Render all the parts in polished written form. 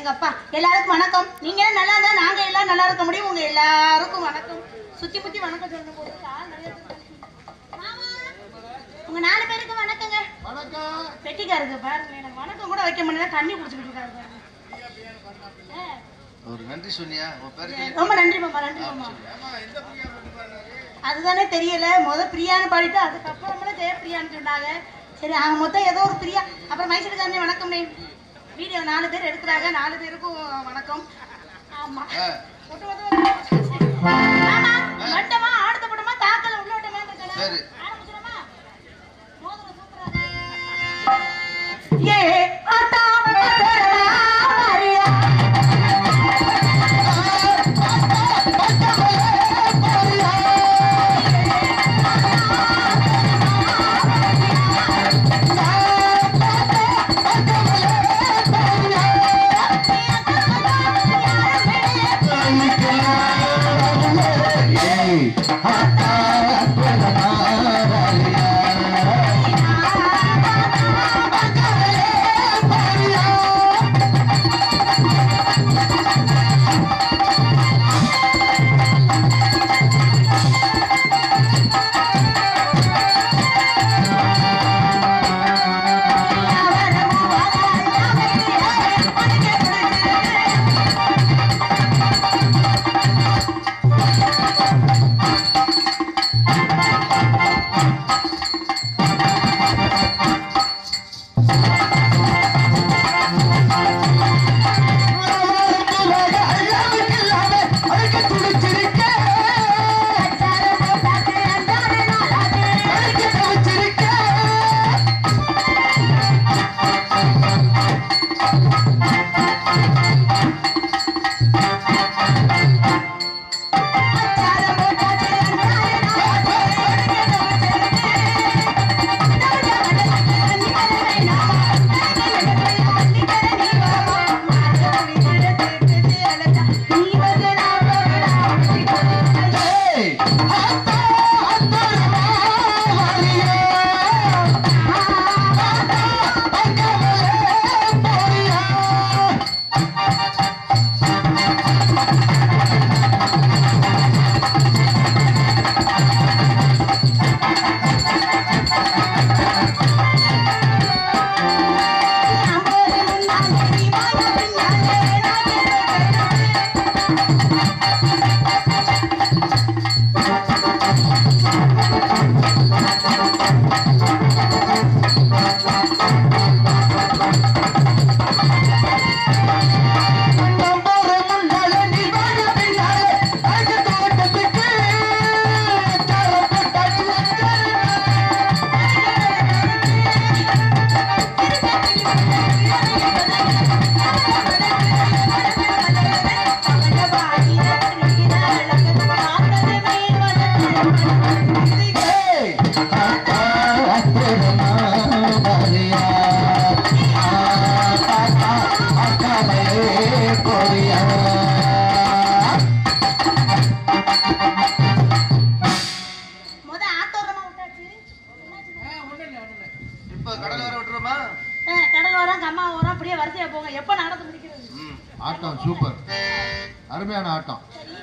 எங்க அப்பா. எல்லாருக்கும் வணக்கம். நீங்க நல்லா இருந்தா நாங்க எல்லாம் நல்லா இருக்க முடியும். உங்க எல்லாருக்கும் வணக்கம். சுத்தி முத்தி வணக்கம் சொல்லணும் போது உங்க 4 பேருக்கு வணக்கங்க. வணக்கம். பெட்டிக்காருக்கு பாருங்க, எனக்கு வணக்கம் கூட வைக்க முடியல, தண்ணி குடிச்சுக்கிட்டு இருக்காரு பாருங்க. ஒரு நன்றி சொன்னியா? ரொம்ப நன்றி மாமா, நன்றி மாமா. அதுதானே தெரியல. பிரியான்னு பாடிட்டு அதுக்கப்புறமெல்லாம் ஜெயப்பிரியான்னு சொன்னாங்க. சரி, அவங்க மொத்தம் ஏதோ ஒரு பிரியா. அப்புறம் மைசூருக்காரனே வணக்கம். வீடியோ 4 பேர் எடுக்கிறாங்க, 4 பேருக்கும் வணக்கம். ஆமா ஆமா, வட்டமா ஆடுத்த படமா தாக்கல உள்ளோட்டமா இருக்கணும். ஆரம்பிச்சிடமா? மோதிரம் சூப்பரா ஏ ஆட்டா சூப்பர், அருமையான ஆட்டம்.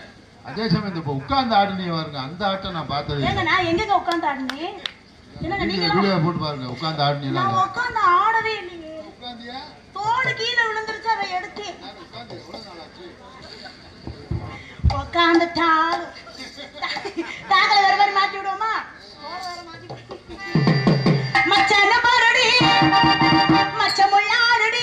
அதே சமயம் இப்ப உட்கார்ந்து ஆடுனீங்க பாருங்க, அந்த ஆட்டம் நான் பார்த்தது இல்ல. நான் எங்க உட்கார்ந்து ஆடுனேன்? என்னங்க நீங்க வீடியோ போட்டு பாருங்க. உட்கார்ந்து ஆடுனீங்க? நான் உட்கார்ந்து ஆடவே இல்லையே. உட்கார்ந்தியா? தோடு கீழ விழுந்துருச்சு, அதை எடுத்து நான் உட்கார்ந்து எவ்வளவு நாள் ஆச்சு? உட்கார்ந்து தாள தாகல வேற மாதிரி மாத்தி விடுவோமா? வேற மாத்தி மச்சான பாரடி மச்ச முள்ளாரடி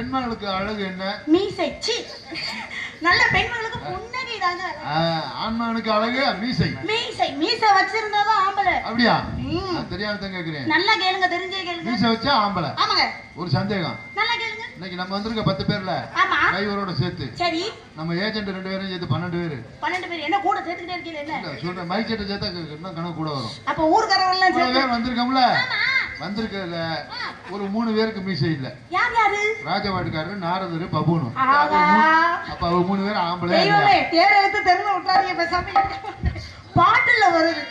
பெண்மகளுக்கு அழகு என்ன? மீசை. சி, நல்ல பெண்மகளுக்கு புன்னகை தாங்க. ஆண்மகனுக்கு அழகு மீசை. மீசை வச்சிருந்தாதான் ஆம்பளை. அப்படியா? தெரியாம தான் கேக்குறேன். நல்லா கேளுங்க, தெரிஞ்சே கேளுங்க. மீசை வச்சா ஆம்பளை. ஆமாங்க. ஒரு சந்தேகம். நல்லா கேளுங்க. இன்னைக்கு நம்ம வந்திருக்க 10 பேர்ல டிரைவரோட சேர்த்து சரி நம்ம ஏஜென்ட் 2 பேரும் சேர்த்து 12 பேர். 12 பேர் என்ன கூட சேர்த்துக்கிட்டே இருக்கீங்க? என்ன சொல்றேன், மைக் செட்டை சேர்த்தா இன்னும் கணக்கு கூட வரும். அப்ப ஊர்காரவெல்லாம் சேர்த்து பேர் வந்திருக்கோம்ல. வந்திருக்கல ஒரு 3 பேருக்கு மீசை இல்ல. யார் யாரு? ராஜவாட்டுக்காரர், நாரதர், பபூனு. அப்ப அவங்க 3 பேர் ஆம்பளை. தெய்வமே, தேர எடுத்து தெருல விட்டாதீங்க. பேசாம பாட்டுல வருது.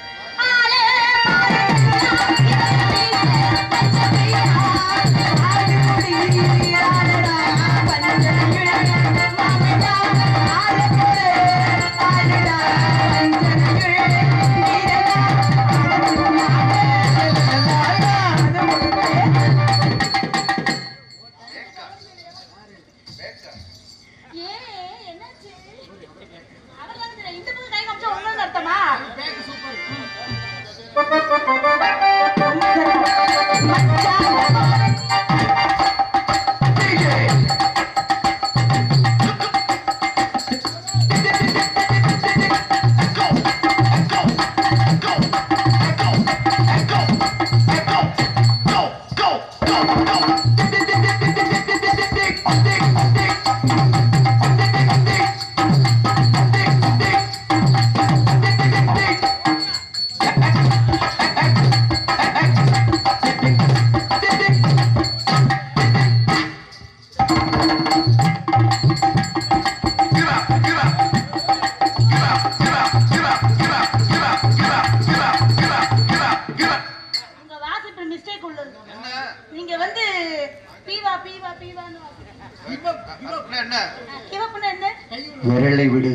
விரலை விடு.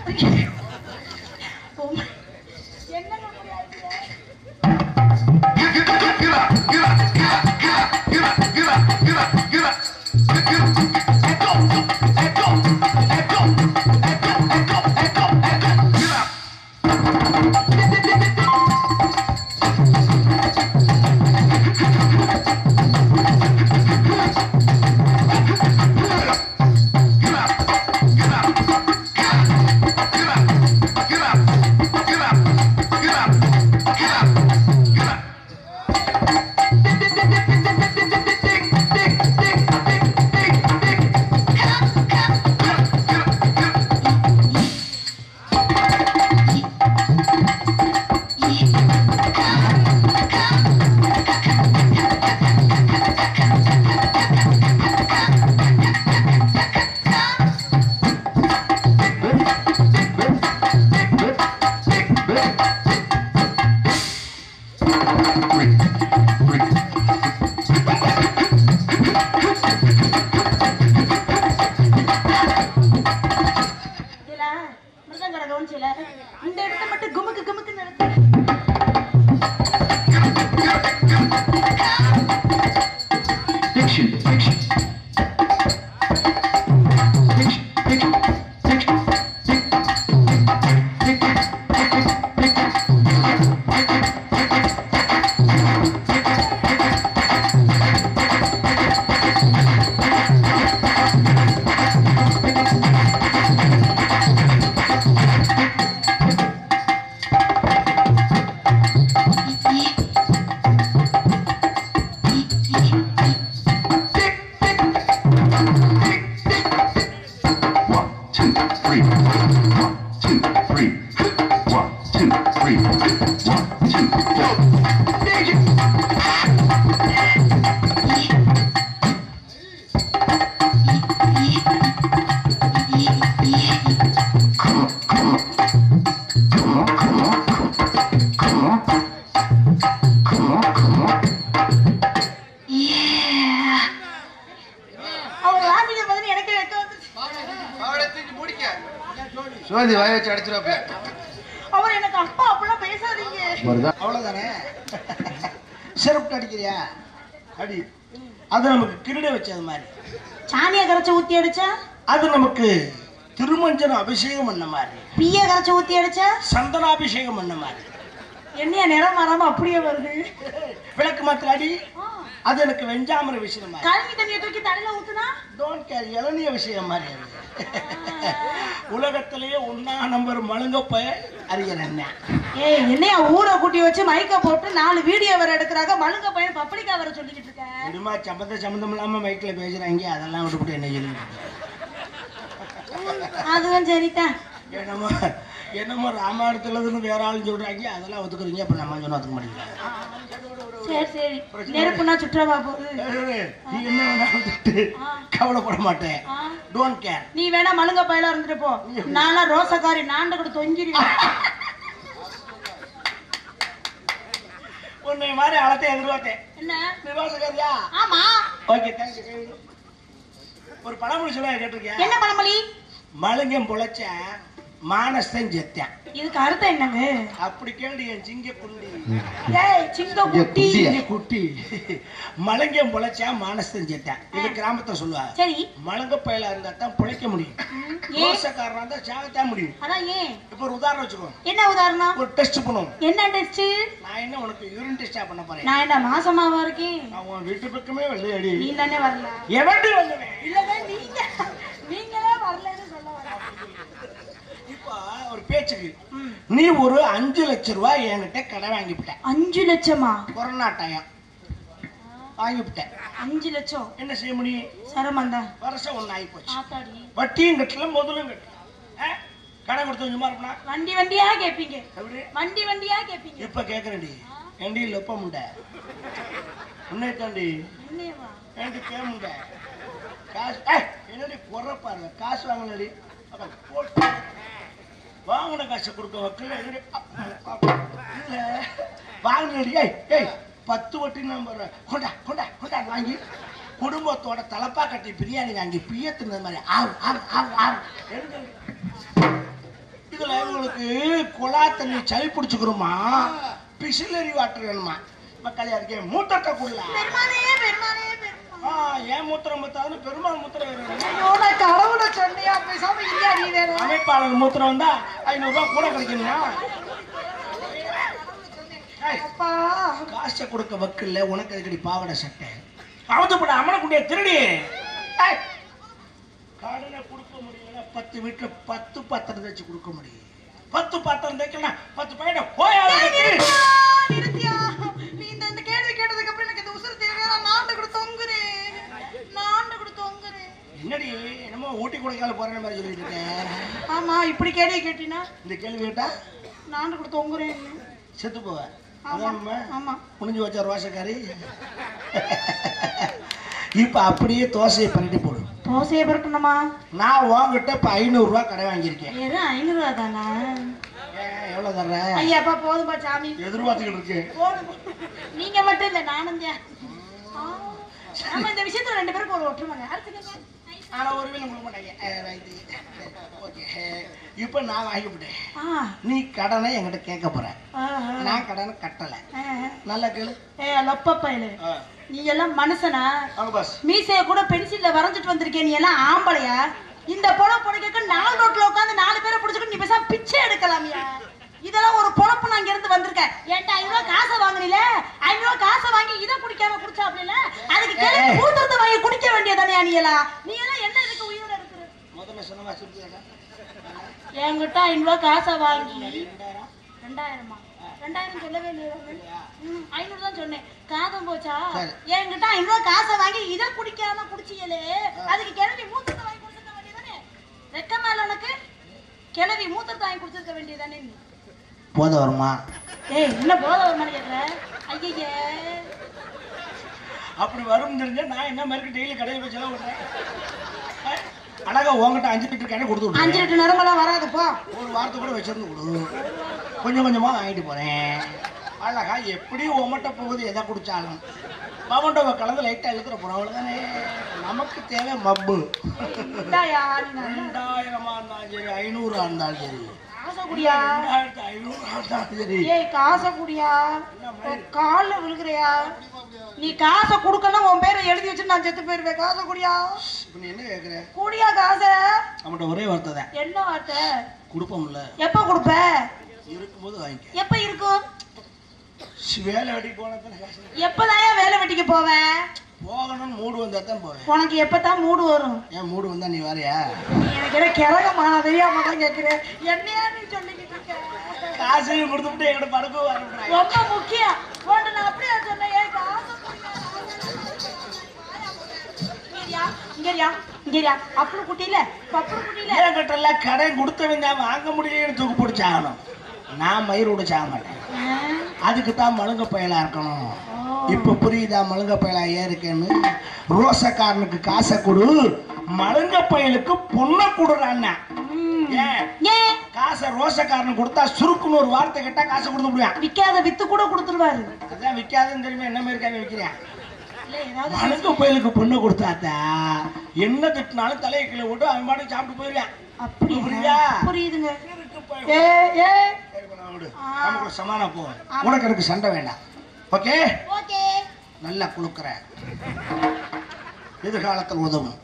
சோதி வாய வச்சு அடிச்சிருவாப்ல. அவர் எனக்கு அப்பா அப்பலாம் பேசாதீங்க. அவ்வளவுதானே. சிறப்பு அடிக்கிறியா? அடி. அது நமக்கு கிரீட வச்சது மாதிரி. சாணியை கரைச்சு ஊத்தி அடிச்சா அது நமக்கு திருமஞ்சன அபிஷேகம் பண்ண மாதிரி. பிய கரைச்சு ஊத்தி அடிச்சா சந்தனாபிஷேகம் பண்ண மாதிரி. என்னைய நிறம் மாறாம அப்படியே வருது. விளக்கு மாத்திர அடி. அது எனக்கு வெஞ்சாமர விஷயம் கலங்கி தண்ணியை தூக்கி தலையில ஊத்துனா டோன்ட் கேர் இளநிய விஷயம் மாதிரி அது. உலகத்திலேயே 1 நம்பர் மழுங்க போய் அறியல என்ன. ஏய் என்னையா ஊரை கூட்டி வச்சு மைக்க போட்டு 4 வீடியோ வர எடுக்கிறாங்க, மழுங்க பையன் பப்ளிக்கா வர சொல்லிக்கிட்டு இருக்க. இனிமா சம்பந்தம் இல்லாம மைக்ல பேசுறாங்க, அதெல்லாம் விட்டுவிட்டு என்ன சொல்லி அதுவும் சரிதான். என்னமோ ராமாயணத்துல இருந்து வேற ஆளுன்னு சொல்றாங்க, அதெல்லாம் ஒத்துக்குறீங்க. அப்ப நம்ம சொன்ன ஒத்துக்க மாட்டீங்களா? சரி சரி, நெருப்புனா சுற்றவா போகுது. நீ என்ன வேணாலும் கவலைப்பட மாட்டேன். Don't care. நீ வேணா மழுங்க பையலா இருந்துட்டு போ, நானா ரோசக்காரி நாண்ட கூட தொங்கிடுவேன். உன்னை மாதிரி அழத்தை எதிர்பார்த்தேன். என்ன நீ ரோசக்காரியா? ஆமா. Okay thank you. ஒரு பழமொழி சொல்ல கேட்டிருக்கியா? என்ன பழமொழி? மழுங்கம் பொழைச்ச மானஸ்தன் செத்தான். இதுக்கு அர்த்தம் என்னங்க? அப்படி கேள்வி என் சிங்க குண்டி. ஏய் சிங்க குட்டி குட்டி. மழுங்கம் பொழைச்சா மானஸ்தன் செத்தான். இது கிராமத்தை சொல்லுவா. சரி. மழுங்க பயலா இருந்தா தான் பிழைக்க முடியும். ரோசக்காரனா இருந்தா சாகத்தான் முடியும். அதான் ஏன்? இப்ப ஒரு உதாரணம் வச்சுக்கோ. என்ன உதாரணம்? ஒரு டெஸ்ட் பண்ணுவோம். என்ன டெஸ்ட்? நான் என்ன உனக்கு யூரின் டெஸ்டா பண்ண போறேன். நான் என்ன மாசமாவா இருக்கேன்? நான் உன் வீட்டு பக்கமே வெள்ளையடி. நீ தானே வரல. எவன்டி வந்தவே? இல்லவே நீங்களே வரலன்னு சொல்ல வர. இப்போ ஒரு பேச்சுக்கு நீ ஒரு 5 லட்சம் ரூபாய் என்கிட்ட கடன் வாங்கிவிட்ட. 5 லட்சமா? கொரோனா டைம் வாங்கிவிட்டேன். 5 லட்சம் என்ன செய்ய முடியும்? சரமந்தா வருஷம் ஒண்ணு ஆகி போச்சு. ஆத்தாடி. வட்டியும் கட்டல முதலும் கட்டல. கடன் கொடுத்து சும்மா இருப்பா. வண்டியா கேப்பீங்க. எப்படி? வண்டியா கேப்பீங்க. இப்ப கேக்குறேன்டி. ஏண்டி லொப்ப முண்டை உன்னை தாண்டி என்னையவா? ஏண்டி கே முண்டை காசு என்னடி குறைப்பாருங்க. காசு வாங்கலடி வாங்கின காசை கொடுக்க வைக்கல. இல்ல வாங்கினடி. ஏய் 10 வட்டி நம்பர் கொண்டா கொண்டா கொண்டா வாங்கி குடும்பத்தோட தலப்பா கட்டி பிரியாணி வாங்கி பியத்துனது மாதிரி இதுல இவங்களுக்கு குழா தண்ணி சளி பிடிச்சுக்கிறோமா, பிசிலரி வாட்டர் வேணுமா? மக்கள் அதுக்கே மூத்தத்தை குள்ள ஏன் மூத்திரம் பத்தாதுன்னு பெருமாள் மூத்திரம் கடவுளை சொன்னியா? பேசாம இல்லையா நீ வேற? அமைப்பாளர் மூத்திரம் வந்தா 500 ரூபாய் கூட கிடைக்குமா? காசை கொடுக்க வக்கில்ல உனக்கு அதுக்கடி பாவடை சட்டை அவதுப்பட அமனக்குடிய திருடி. கடனை கொடுக்க முடியல. 10 வீட்டுல 10 பாத்திரம் தச்சு கொடுக்க முடியும். 10 பாத்திரம் தைக்கலாம் 10 பையனை போயா. நீ இந்த கேள்வி கேட்டதுக்கு அப்புறம் எனக்கு இந்த உசுறு தேவையா? நாண்டு கூட தொங்குறேன். என்னடி என்னமோ ஊட்டி கொடைக்கால போற மாதிரி சொல்லிட்டு இருக்கேன். ஆமா, இப்படி கேள்வி கேட்டினா இந்த கேள்வி கேட்டா நாண்டு கூட தொங்குறேன். செத்து போவ. ஆமா முடிஞ்சு வச்ச ரோசக்காரி. இப்ப அப்படியே தோசையை பண்ணிட்டு போடு. தோசையை பரட்டணுமா? நான் உங்ககிட்ட இப்ப 500 ரூபாய் கடை வாங்கியிருக்கேன். ஏதோ 500 ரூபா தானா? எவ்வளவு தர்ற? ஐயாப்பா போதும்பா சாமி. எதிர்பார்த்துக்கிட்டு இருக்கு. நீங்க மட்டும் இல்ல நானும் தான். நம்ம இந்த விஷயத்துல 2 பேருக்கு ஒரு ஒற்றுமைங்க. ஆனா ஒரு வேலை கொடுக்க மாட்டாங்க. இப்ப நான் வாங்கிவிட்டேன். நீ கடனை என்கிட்ட கேட்க போற. நான் கடனை கட்டல. நல்ல கேளு. லொப்பப்பையில நீ எல்லாம் மனுஷனா? மீசைய கூட பென்சில்ல வரைஞ்சிட்டு வந்திருக்கேன். நீ எல்லாம் ஆம்பளையா? இந்த பொழப்பு பொழைக்க 4 ரோட்ல உட்காந்து 4 பேரை பிடிச்சிட்டு நீ பேசாம பிச்சை எடுக்கலாமியா? இதெல்லாம் ஒரு பொழப்பு நான் இங்க இருந்து வந்திருக்கேன். என்கிட்ட 500 ரூபாய் காசை வாங்கினீல, 500 ரூபாய் காசை வாங்கி இதை குடிக்காம குடிச்சா அப்படில அதுக்கு கேள்வி மூத்திரத்தை வாங்கி குடிக்க வேண்டியதானே? நீ எல்லாம் என்ன இருக்கு உயிரோட இருக்கிற? முதல்ல சொன்னமா சொல்லுங்க. என்கிட்ட 500 ரூபாய் காசை வாங்கி 2000மா? 2000 சொல்லவே இல்லையா? 500 தான் சொன்னேன். காதம் போச்சா? என்கிட்ட 500 ரூபாய் காசை வாங்கி இதை குடிக்காம குடிச்சியலே அதுக்கு கிளவி மூத்திரத்தை வாங்கி குடிச்சிருக்க வேண்டியதானே? வெக்கமா இல்ல உனக்கு? கிளவி மூத்திரத்தை வாங்கி குடிச்சிருக்க வேண்டியதானே? நீ போத வருமா? ஏய் என்ன போத வருமா கேக்குற? ஐயே அப்படி வரும் தெரிஞ்ச நான் என்ன மாதிரி டெய்லி கடையில் போய் செலவு பண்றேன். அழகா உங்ககிட்ட 5 லிட்டர் கடை கொடுத்து விட்டு 5 லிட்டர் நேரமெல்லாம் வராது போ. ஒரு வாரத்தை கூட வச்சிருந்து கொடு. கொஞ்சம் கொஞ்சமா வாங்கிட்டு போறேன். அழகா எப்படி உமட்ட போகுது எதை குடிச்சாலும் மமண்டோவை கலந்து லைட்டா இழுக்கிற போறோம். அவ்வளவுதானே நமக்கு தேவை மப்பு. 2000 இருந்தாலும் சரி 500 இருந்தாலும் சரி காசை குடியா? கால விழுகிறியா? நீ காசை குடுக்கணும் உன் பேரை எழுதி வச்சு நான் செத்து போயிருவேன். காசை குடியா? நீ என்ன கேக்குற? குடியா காசை? நம்மகிட்ட ஒரே வார்த்தை தான். என்ன வார்த்தை? குடுப்போம்ல. எப்ப குடுப்ப? இருக்கும்போது வாங்கிக்க. எப்ப இருக்கும்? வேலை வெட்டி போனதான காசு. எப்பதான் வேலை வெட்டிக்கு போவேன்? போகணும்னு மூடு வந்தா தான் போவேன். உனக்கு எப்பதான் மூடு வரும்? ஏன் மூடு வந்தா நீ வரையா? எனக்கு என்ன கிழக்கமான தெரியாம தான் கேட்கிறேன். என்னையா நீ சொல்லிக்கிட்டு இருக்க? காசையும் கொடுத்துட்டு எங்கிட்ட படுக்க வரணும். ரொம்ப முக்கியம். உன்னை நான் அப்படியே சொன்னேன். ஏன் காசு இங்கேயா அப்படி குட்டியில பப்பு குட்டியில என்கிட்ட கடை கொடுத்தவன் தான் வாங்க முடியலன்னு தூக்கு பிடிச்சாகணும். நான் மயிர் உடைச்சாக மாட்டேன். அதுக்கு தான் மழுங்க பயலா இருக்கணும். இப்ப புரியுதா மழுங்க பயலா ஏருக்கேன்னு? ரோசக்காரனுக்கு காசை கொடு, மழுங்க பயலுக்கு பொண்ணை கொடுறான். ஏன் காசை ரோசக்காரனுக்கு கொடுத்தா சுருக்குன்னு ஒரு வார்த்தை கேட்டா காசை கொடுத்து முடியும். விக்காத வித்து கூட கொடுத்துருவாரு. அதான் விக்காதுன்னு தெரியுமா? என்ன மாதிரி இருக்காங்க விற்கிறேன். மழுங்க பயலுக்கு பொண்ணை கொடுத்தாத்தா என்ன திட்டினாலும் தலையை கீழே விட்டு அவன் பாட்டு சாப்பிட்டு போயிருவேன். அப்படி புரியுதா? புரியுதுங்க. சமானா போ, உனக்கு எனக்கு சண்டை வேண்டாம். ஓகே நல்லா குளுக்குற, எதிர்காலத்தில் உதவும்.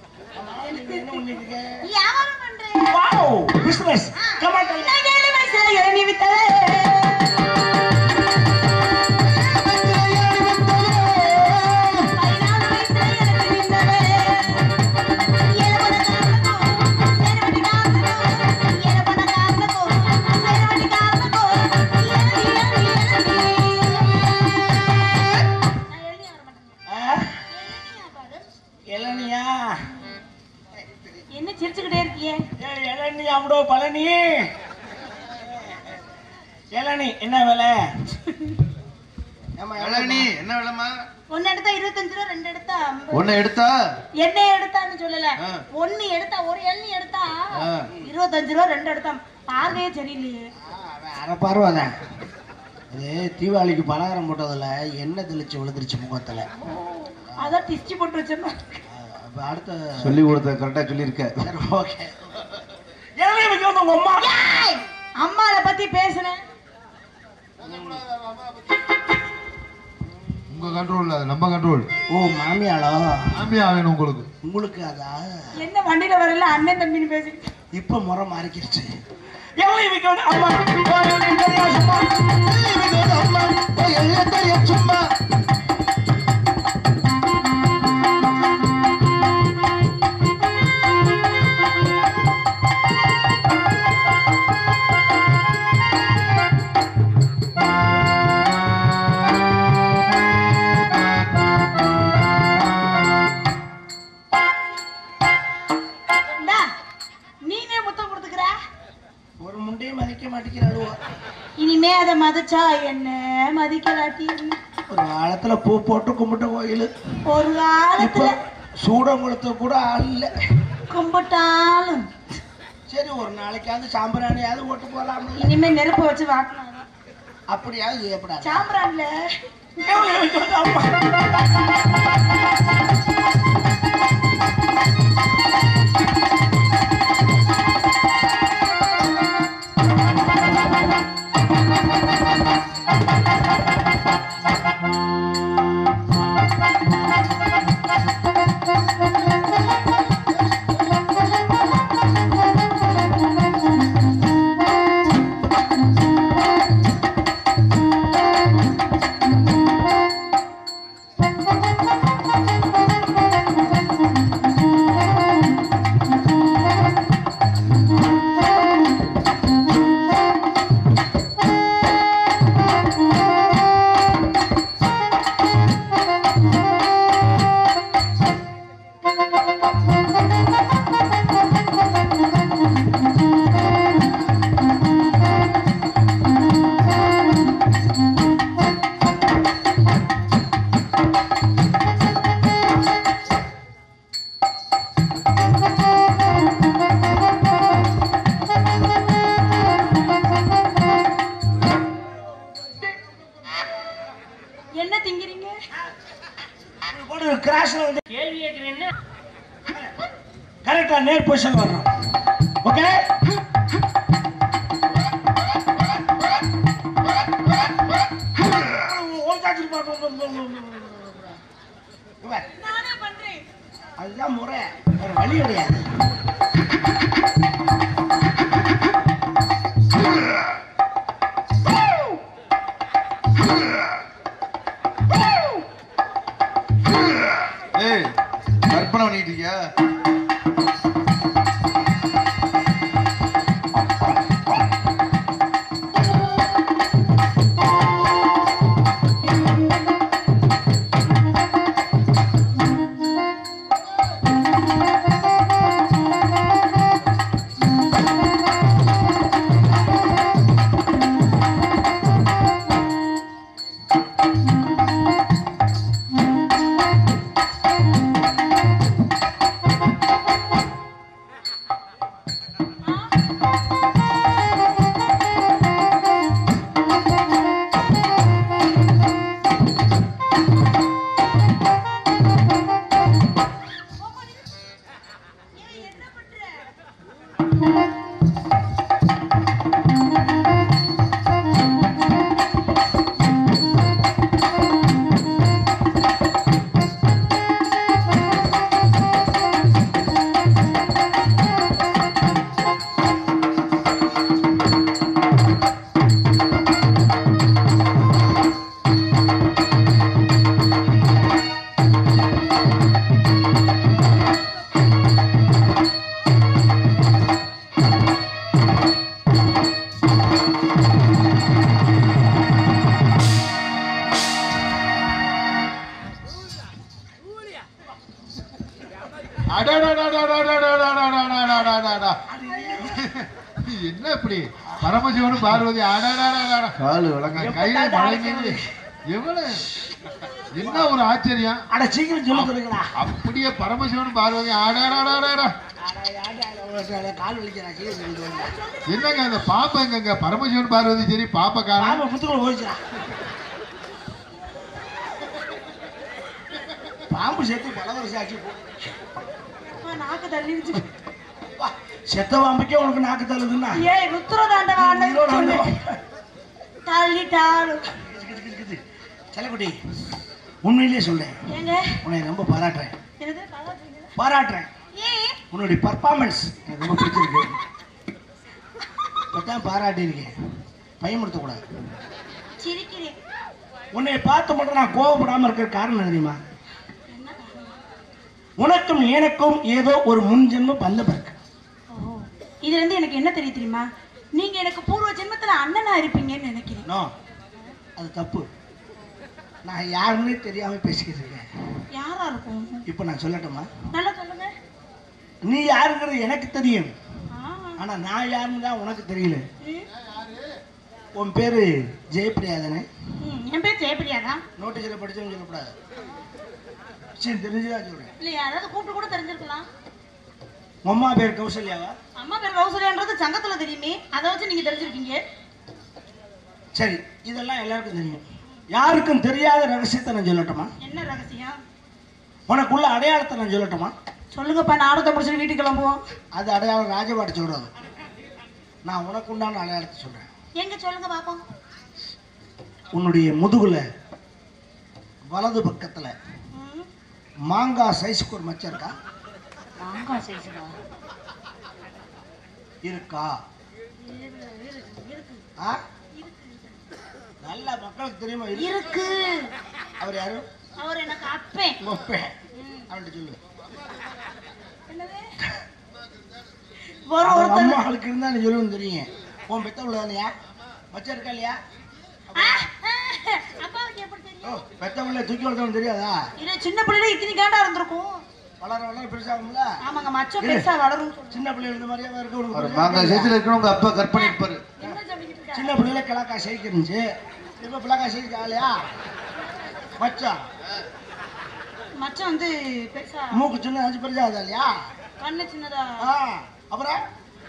பிசினஸ் என்ன சிரிச்சுக்கிட்டே இருக்கியே? இளநீ அவ்வளோ பழனி. இளநீ என்ன விலை? இளநீ என்ன விலைமா? ஒன்னு எடுத்தா 25 ரூபா, ரெண்டு எடுத்தா 50. ஒன்னு எடுத்தா என்ன எடுத்தான்னு சொல்லல. ஒன்னு எடுத்தா, ஒரு இளநீ எடுத்தா 25 ரூபா, ரெண்டு எடுத்தா. பார்வையே சரியில்லையே. அரை பார்வை தான். அது தீபாவளிக்கு பலகாரம் போட்டதுல எண்ணெய் தெளிச்சு விழுந்துருச்சு முகத்துல. அதான் டிஸ்டி போட்டு வச்சிருந்தேன். அடுத்த சொல்லி கொடுத்த கரெக்டா சொல்லியிருக்க. ஓகே. அம்மாவை பத்தி பேசுனேன். உங்க கண்ட்ரோல் அது நம்ம கண்ட்ரோல். ஓ மாமியாளோ? மாமியா வேணும் உங்களுக்கு. உங்களுக்கு அதா என்ன வண்டியில வரல அண்ணன் தம்பின்னு பேசி இப்ப முறை மாறிக்கிடுச்சு. சும்மா இனிமே அதை மதிச்சா என்ன மதிக்கலாட்டி. ஒரு காலத்துல பூ போட்டு கும்பிட்ட கோயில், ஒரு காலத்துல சூடங்குளத்தை கூட ஆள் இல்ல. கும்பிட்டாலும் சரி ஒரு நாளைக்காவது சாம்பிராணியாவது ஓட்டு போலாம். இனிமே நெருப்பு வச்சு வாட்டலாம். அப்படியாவது செய்யப்படாது. சாம்பிரான்ல கரெக்டா நேர் பொசிஷன் வரணும். ஓகே அதுதான் முறை, ஒரு வழி கிடையாது. கற்பனை பண்ணிட்டு இருக்கியா? என்ன இப்படி பரமசிவனும் பார்வதி காலு விளங்க கையில மழைங்க எவ்வளவு என்ன ஒரு ஆச்சரியம். அட சீக்கிரம் சொல்லுங்களா. அப்படியே பரமசிவனும் பார்வதி கால் வலிக்கிறா. என்னங்க அந்த பாப்பா எங்க பரமசிவன் பார்வதி சரி பாப்பா காலம் புத்துக்குள்ள போயிடுச்சா? பாம்பு சேர்த்து பல வருஷம் ஆச்சு. நாக்கு தள்ளிடுச்சு. செத்த பாம்புக்கே உனக்கு நாக்கு தள்ளுதுன்னா ஏய் ருத்ரதாண்டவா தள்ளிட்டாலும் செல்லக்குட்டி உண்மையிலேயே சொல்றேன். ஏங்க உன்னை ரொம்ப பாராட்டுறேன். என்னது பாராட்டுறேன். ஏன் உன்னுடைய பர்ஃபார்மன்ஸ் எனக்கு ரொம்ப பிடிச்சிருக்கு. இப்பதான் பாராட்டி இருக்கேன். பயமுறுத்தக்கூடாது. சிரிக்கிறேன். உன்னை பார்த்து மட்டும் நான் கோவப்படாம இருக்கிற காரணம் தெரியுமா? உனக்கும் எனக்கும் ஏதோ ஒரு முன்ஜென்ம பந்தம் இருக்கு. இதுல இருந்து எனக்கு என்ன தெரியுமா? நீங்க எனக்கு பூர்வ ஜென்மத்துல அண்ணனா இருப்பீங்கன்னு நினைக்கிறேன். நோ, அது தப்பு. நான் யாருன்னே தெரியாம பேசிக்கிட்டு இருக்கேன். யாரா இருக்கும்? இப்ப நான் சொல்லட்டுமா? நல்லா சொல்லுங்க. நீ யாருங்கிறது எனக்கு தெரியும். ஆனா நான் யாருன்னு தான் உனக்கு தெரியல. உன் பேரு ஜெயப்பிரியா தானே? என் பேர் ஜெயப்பிரியா தான். நோட்டீஸ்ல படிச்சவங்க சொல்லக்கூடாது. சரி, தெரிஞ்சுதான் சொல்றேன். இல்ல யாராவது கூப்பிட்டு கூட தெரிஞ்சிருக்கலாம். அம்மா பேர் கௌசல்யாவா? அம்மா பேர் கௌசல்யான்றது சங்கத்துல தெரியுமே, அதை வச்சு நீங்க தெரிஞ்சிருக்கீங்க. சரி, இதெல்லாம் எல்லாருக்கும் தெரியும். யாருக்கும் தெரியாத ரகசியத்தை நான் சொல்லட்டுமா? என்ன ரகசியம்? உனக்குள்ள அடையாளத்தை நான் சொல்லட்டுமா? சொல்லுங்கப்பா, நாடகத்தை முடிச்சுட்டு வீட்டுக்கு கிளம்புவோம். அது அடையாளம் ராஜபாட்டு சொல்றது. நான் உனக்கு உண்டான அடையாளத்தை சொல்றேன். எங்க சொல்லுங்க பாப்போம். உன்னுடைய முதுகுல வலது பக்கத்துல மாங்காய் சைஸ்க்கு ஒரு மச்சம் இருக்கா? மாங்காய் சைஸ்க்கா இருக்கா? நல்ல மக்களுக்கு தெரியுமா? இருக்கு. அவர் யாரு? அவர் எனக்கு அப்பேன். அவன்கிட்ட சொல்லு. அம்மாளுக்கு இருந்தா நீ சொல்லணும்னு தெரியும். உன் பெத்த உள்ள இல்லையா? மச்சம் இருக்கா இல்லையா? அப்பாவுக்கு எப்படி தெரியும்? பெத்த உள்ள தூக்கி வளர்த்தவன் தெரியாதா? இல்ல, சின்ன பிள்ளைல இத்தனை காண்டா இருந்திருக்கும். வளர வளர பெருசாகும்ல. ஆமாங்க, மச்சம் பெருசா வளரும். சின்ன பிள்ளைங்க இந்த மாதிரியா இருக்கு. ஒரு மாங்காய் சைஸ்ல இருக்கணும். உங்க அப்பா கற்பனை இருப்பாரு. என்ன சொல்லிட்டு இருக்க? சின்ன பிள்ளைல கிழக்காய் சைக்கு இருந்துச்சு. இப்ப பிள்ளைக்காய் சைக்கு ஆலையா? மச்சம் மச்சம் வந்து பெருசா. மூக்கு சின்ன அஞ்சு பெருசாகுதா இல்லையா? கண்ணு சின்னதா. அப்புறம்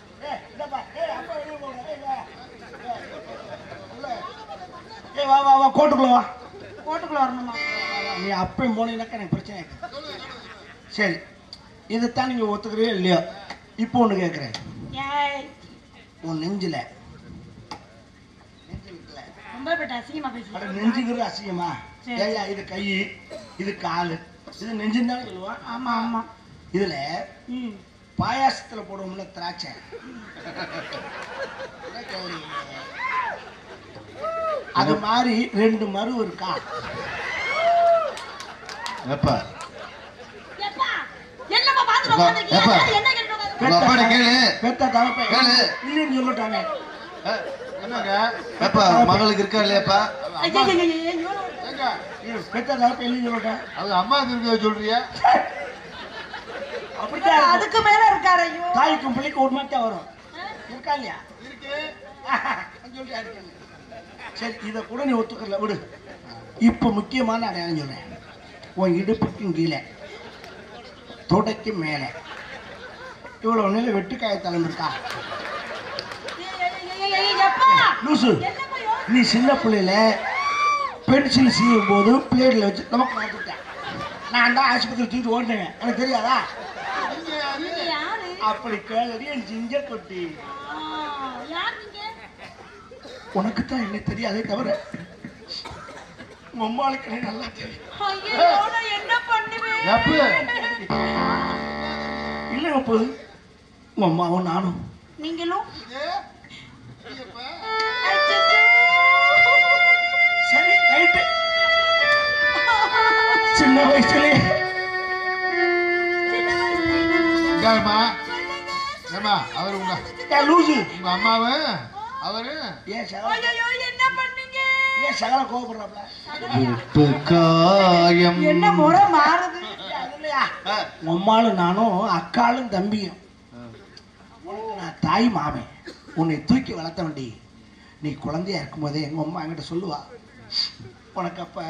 வா வா வா, கோட்டுக்குள்ள வா. கோட்டுக்குள்ள வரணுமா? நீ அப்பயும் போனீங்கன்னாக்கா எனக்கு பிரச்சனை. சரி, இதைத்தான் நீங்க ஒத்துக்கிறீங்க இல்லையோ? இப்போ ஒண்ணு கேட்கிறேன். உன் நெஞ்சில ரொம்ப பெட்ட அசிங்கமா பேசுறேன். நெஞ்சுக்கிறது அசிங்கமா? ஏயா, இது கை, இது காலு, இது நெஞ்சுன்னு தானே சொல்லுவான். ஆமா ஆமா. இதுல பாயாசத்துல போடுவோம்ல திராட்சை, அது மாதிரி 2 மரு இருக்கா? எப்பா கேட்டுட்டு உட்கார்ந்திருக்கீங்க. எப்பா? அது என்ன கேட்டுட்டு உட்கார்ந்திருக்கீங்க? உங்க அப்பாட்ட கேளு. பெத்த தகப்ப கேளு. இல்லைன்னு சொல்லிட்டாங்க. என்னங்க எப்பா மகளுக்கு இருக்கா இல்லையாப்பா? ஐயா, ஐயா, ஐயா, ஐயோ. ஏங்க, பெத்த தகப்ப இல்லைன்னு சொல்லிட்டாங்க. அவங்க அம்மா இருக்க சொல்றியா? அப்படித்தான் இருக்கும். அதுக்கு மேல இருக்காரு. ஐயோ. தாய்க்கும் பிள்ளைக்கு ஒரு மாதிரி தான் வரும். இருக்கா இல்லையா? இருக்கு. சொல்லியா இருக்கேன். சரி, இதை கூட நீ ஒத்துக்கல விடு. இப்போ முக்கியமான அடையாளம் சொல்றேன். உன் இடுப்புக்கும் கீழே தொடைக்கு மேலே இவ்வளோ ஒன்றில் வெட்டுக்காய தலைமை இருக்கா? லூசு, என்னப்பா யோ? நீ சின்ன பிள்ளையில பென்சில் சீவும் போது பிளேட்ல வச்சு நமக்கு மாற்றிட்டேன். நான் தான் ஆஸ்பத்திரி தூக்கிட்டு ஓடினேன். எனக்கு தெரியாதா? நீங்க யாரு? அப்படி கேளடி என் ஜிஞ்ச கொட்டி. யார் நீங்க? உனக்கு தான் என்ன தெரியாதே தவிர மம்மாளுக்கு எனக்கு நல்லா தெரியும். ஐயோ, நான் என்ன பண்ணுவேன்? எப்ப? இல்லைங்க போது உங்க அம்மாவும் நானும் நீங்களும் எப்பா? அச்சச்சோ. சரி ரைட்டு. சின்ன வயசுலே இந்தாம்மா. ஏம்மா, அவரு லூசு உங்க அம்மாவு அவரு ஏன் சகல ஐயோ, என்ன பண்ணீங்க? ஏன் சகல கோபப்படுறாப்ல? காயம். என்ன முறை மாறுது? அது இல்லையா? உங்க அம்மாளும் நானும் அக்காளும் தம்பியும். உனக்கு நான் தாய் மாமன். உன்னை தூக்கி வளர்த்த வேண்டி நீ குழந்தையா இருக்கும்போதே எங்க அம்மா என்கிட்ட சொல்லுவா, உனக்கு அப்ப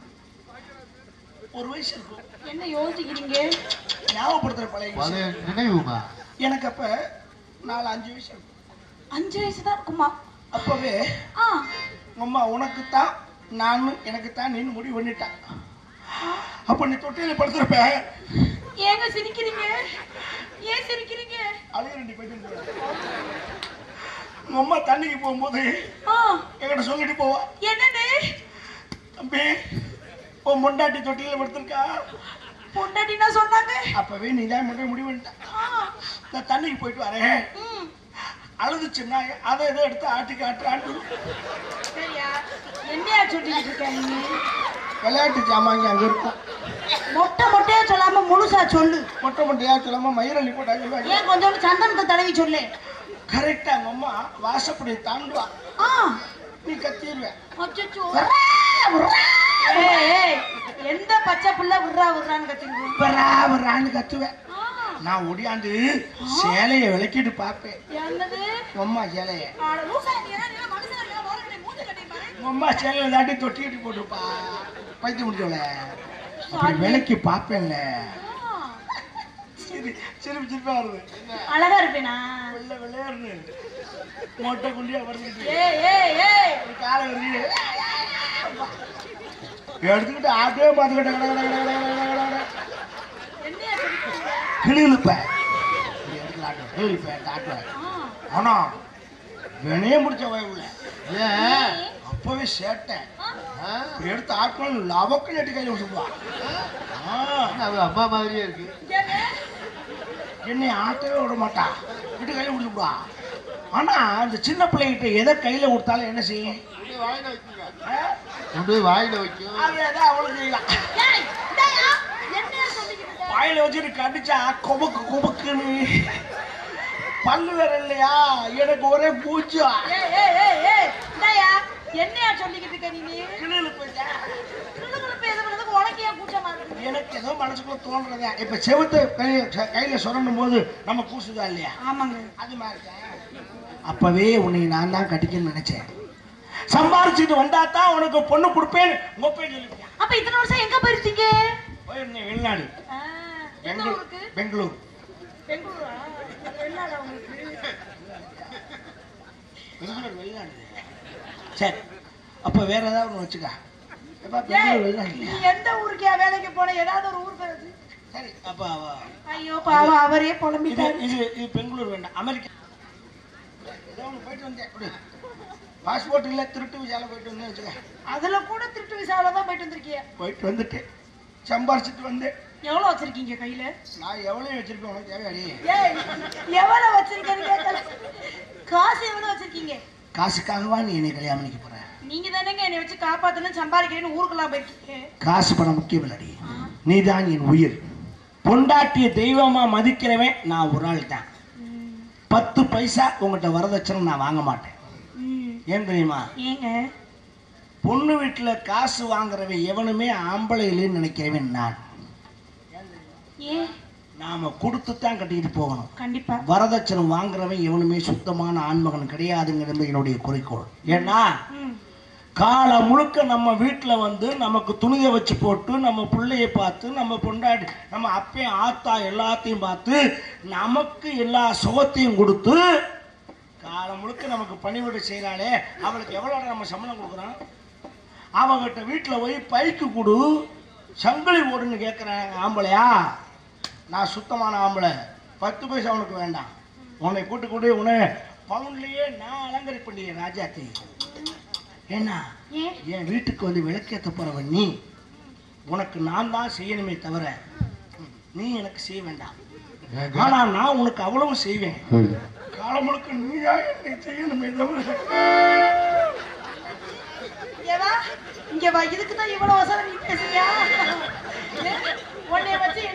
ஒரு வயசு இருக்கும். என்ன யோசிக்கிறீங்க? ஞாபகப்படுத்துற பழைய விஷயம். நினைவுமா? எனக்கு அப்ப 4-5 வயசு இருக்கும். 5 வயசு தான் இருக்குமா? அப்பவே ஆ. அம்மா உனக்குத்தான் நானும் எனக்குத்தான் நீ முடிவு பண்ணிட்டான். அப்ப நீ தொட்டியில படுத்துருப்ப. ஏங்க சிரிக்கிறீங்க? ஏன் சிரிக்கிறீங்க? அழுகிறண்டி போயிட்டு உங்க அம்மா தண்ணிக்கு போகும்போது ஆ. என்கிட்ட சொல்லிட்டு போவா, என்னன்னு? தம்பி உன் முண்டாட்டி தொட்டியில படுத்திருக்கா. பொண்டாட்டினா சொன்னாங்க. அப்பவே நீ தான் மட்டும் முடிவு பண்ணிட்டான். ஆ. நான் தண்ணிக்கு போயிட்டு வரேன். ம். அழுதுச்சுன்னா அதை எதை எடுத்து ஆட்டி காட்டுறான்னு சரியா? என்னையா சொல்லிட்டு இருக்க நீ? விளையாட்டு ஜாமாங்க அங்க இருக்கும். மொட்டையா சொல்லாம முழுசா சொல்லு. மொட்டை மொட்டையா சொல்லாம மயிரள்ளி போட்டா சொல்லுவாங்க. ஏன் கொஞ்சோண்டு சந்தனத்தை தடவி சொல்லு. கரெக்டா எங்க அம்மா வாசப்படி தாண்டுவா. ஆ. நீ கத்திடுவேன். அச்சச்சோ. ஏய், ஏய், எந்த பச்சை புள்ள விடுறான்னு கத்திருக்கோம். வரான்னு கத்துவேன். நான் ஒடியாந்து சேலையை விளக்கிட்டு பார்ப்பேன். என்னது? அம்மா சேலைய ஆட லூசா நீ என்ன மனுஷனா இல்ல ஓரங்கடை மூஞ்சி கட்டி பாரு. அம்மா சேலையில தாண்டி தொட்டிட்டு போட்டுப்பா. பைத்து முடிச்சவள அப்படி விளக்கி பார்ப்பேன்ல. சரி சிரிப்பு சிரிப்பா வருது. அழகா இருப்பேனா? வெள்ளை வெள்ளையாருன்னு மொட்டை குண்டியா வருது. ஏய் ஏய் ஏய், காலை வருது எடுத்துக்கிட்டு ஆட்டே பார்த்துக்கிட்ட என்னையா சொல்லிருக்கீங்க? கிளிப்பேன் கிளிப்பேன் ஆட்டுவேன். ஆனா வினைய முடிச்ச வயவுல ஏன்? அப்பவே சேட்டேன். ஆ? இப்படி எடுத்து ஆட்கள் லவக்கு நெட்டு கையில் விட்டுப்பா. அவ அம்மா மாதிரியே இருக்கு. என்னை ஆட்டவே விட மாட்டா, விட்டு கையில் விட்டுப்பா. ஆனா அந்த சின்ன பிள்ளைகிட்ட எதை கையில கொடுத்தாலும் என்ன செய்யும்? வாயில வைக்குங்க. கொண்டு போய் வாயில வைக்கும். அதான் அவளுக்கு செய்யலாம். ஏய், இந்தாயா? என்னையா சொல்லிக்கிட்டு இருக்க? வாயில வச்சுட்டு கடிச்சா கொபக்கு கொபக்குன்னு பல்லு வேற இல்லையா, எனக்கு ஒரே பூச்சா. ஏய் ஏய் ஏய் ஏய், இந்தாயா? என்னையா சொல்லிக்கிட்டு இருக்க நீ? கிளியில போயிட்டா. கிளுகிளுப்பு எது பண்ணதுக்கு உனக்கு ஏன் கூச்சமா இருக்கு? எனக்கு ஏதோ மனசுக்குள்ள தோன்றதா. இப்ப செவத்தை கையில சுரண்டும் போது நம்ம பூசுதா இல்லையா? ஆமாங்க. அது மாதிரி அப்பவே உன்னை நான் தான் கட்டிக்கன்னு நினைச்சேன். சம்பாரிச்சுட்டு வந்தா தான் உனக்கு பொண்ணு கொடுப்பேன்னு மொப்பே சொல்லிட்டேன். அப்ப இத்தனை வருஷம் எங்க போயிருந்தீங்க? போயிருந்தேன் வெளிநாடு. எந்த ஊருக்கு? பெங்களூர். பெங்களூரா? வெளிநாடா உங்களுக்கு? பெங்களூர் வெளிநாடு. சரி அப்ப வேற ஏதாவது ஒன்று வச்சுக்க. ஏய், நீ எந்த ஊருக்கு வேலைக்கு போன? ஏதாவது ஒரு ஊர் பேரு. சரி அப்ப ஐயோ பாவம், அவரே புலம்பிட்டாரு. இது பெங்களூர் வேண்டாம், அமெரிக்கா. ஏதோ ஒன்று போயிட்டு வந்தேன். பாஸ்போர்ட் இல்லை, திருட்டு விசால போயிட்டு வந்தேன் வச்சுக்க. அதுல கூட திருட்டு விசால தான் போயிட்டு வந்திருக்கீங்க. போயிட்டு வந்துட்டேன், சம்பாரிச்சிட்டு வந்தேன். எவ்வளவு வச்சிருக்கீங்க கையில? நான் எவ்வளவு வச்சிருக்கேன் உனக்கு தேவையாடி? ஏய், எவ்வளவு வச்சிருக்கீங்க கேட்கல. காசு எவ்வளவு வச்சிருக்கீங்க? காசுக்காகவா நீ என்னை கல்யாணம் பண்ணிக்க போற? நீங்க தானேங்க என்னை வச்சு காப்பாத்தணும் சம்பாதிக்கிறேன்னு ஊருக்கெல்லாம் போயிருக்கீங்க. காசு பணம் முக்கியம் இல்லடி, நீதான் என் உயிர். பொண்டாட்டிய தெய்வமா மதிக்கிறவன் நான் ஒரு ஆள் தான். 10 பைசா உங்ககிட்ட வரதட்சணை நான் வாங்க மாட்டேன். ஏன் தெரியுமா? ஏங்க பொண்ணு வீட்டுல காசு வாங்குறவன் எவனுமே ஆம்பளை இல்லைன்னு நினைக்கிறவன் நான். ஏன்? நாம கொடுத்து தான் கட்டிட்டு போகணும். கண்டிப்பா. வரதட்சணை வாங்குறவன் எவனுமே சுத்தமான ஆண்மகன் கிடையாதுங்கிறது என்னுடைய குறிக்கோள். ஏன்னா காலம் முழுக்க நம்ம வீட்டில் வந்து நமக்கு துணியை வச்சு போட்டு நம்ம பிள்ளையை பார்த்து நம்ம பொண்டாட்டி நம்ம அப்பையும் ஆத்தா எல்லாத்தையும் பார்த்து நமக்கு எல்லா சுகத்தையும் கொடுத்து காலம் முழுக்க நமக்கு பணிவிடை செய்கிறாளே, அவளுக்கு எவ்வளோ நம்ம சம்பளம் கொடுக்குறோம்? அவங்ககிட்ட வீட்டில் போய் பைக்கு கொடு சங்கிலி ஓடுன்னு கேட்குறாங்க ஆம்பளையா? நான் சுத்தமான ஆம்பளை, 10 பைசா அவனுக்கு வேண்டாம். உன்னை கூட்டு கூட்டி உன்னை பவுன்லேயே நான் அலங்கரி பண்ணிய ராஜாத்தி. ஏன்னா என் வீட்டுக்கு வந்து விளக்கேற்ற போறவன் நீ, உனக்கு நான் தான் செய்யணுமே தவிர நீ எனக்கு செய்ய வேண்டாம். ஆனா நான் உனக்கு அவ்வளவு செய்வேன். காலம் முழுக்க நீயா என்னை செய்யணுமே தவிர. இங்க வா, இதுக்கு தான் இவ்வளவு வசதி நீ பேசுறியா? உன்னை வச்சு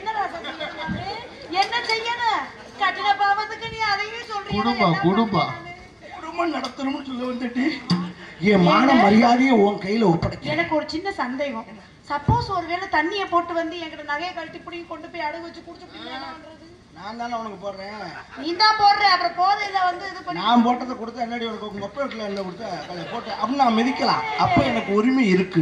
என்ன செய்யணும்? கட்டின பாவத்துக்கு நீ அதையே சொல்றீங்க. குடும்பம் நடத்தணும்னு சொல்ல வந்துட்டு என் மான மரியாதையை உன் கையில ஒப்படைக்க. எனக்கு ஒரு சின்ன சந்தேகம். சப்போஸ் ஒருவேளை தண்ணியை போட்டு வந்து என்கிட்ட நகையை கழட்டி பிடிங்கி கொண்டு போய் அடகு வச்சு குடிச்சு நான் தானே உனக்கு போடுறேன். நீ தான் போடுற. அப்புறம் போதையில வந்து இது பண்ணி நான் போட்டதை கொடுத்தா என்னடி உனக்கு உங்க அப்பா வீட்டுல என்ன கொடுத்தா போட்டு அப்படின்னு நான் மிதிக்கலாம். அப்ப எனக்கு உரிமை இருக்கு.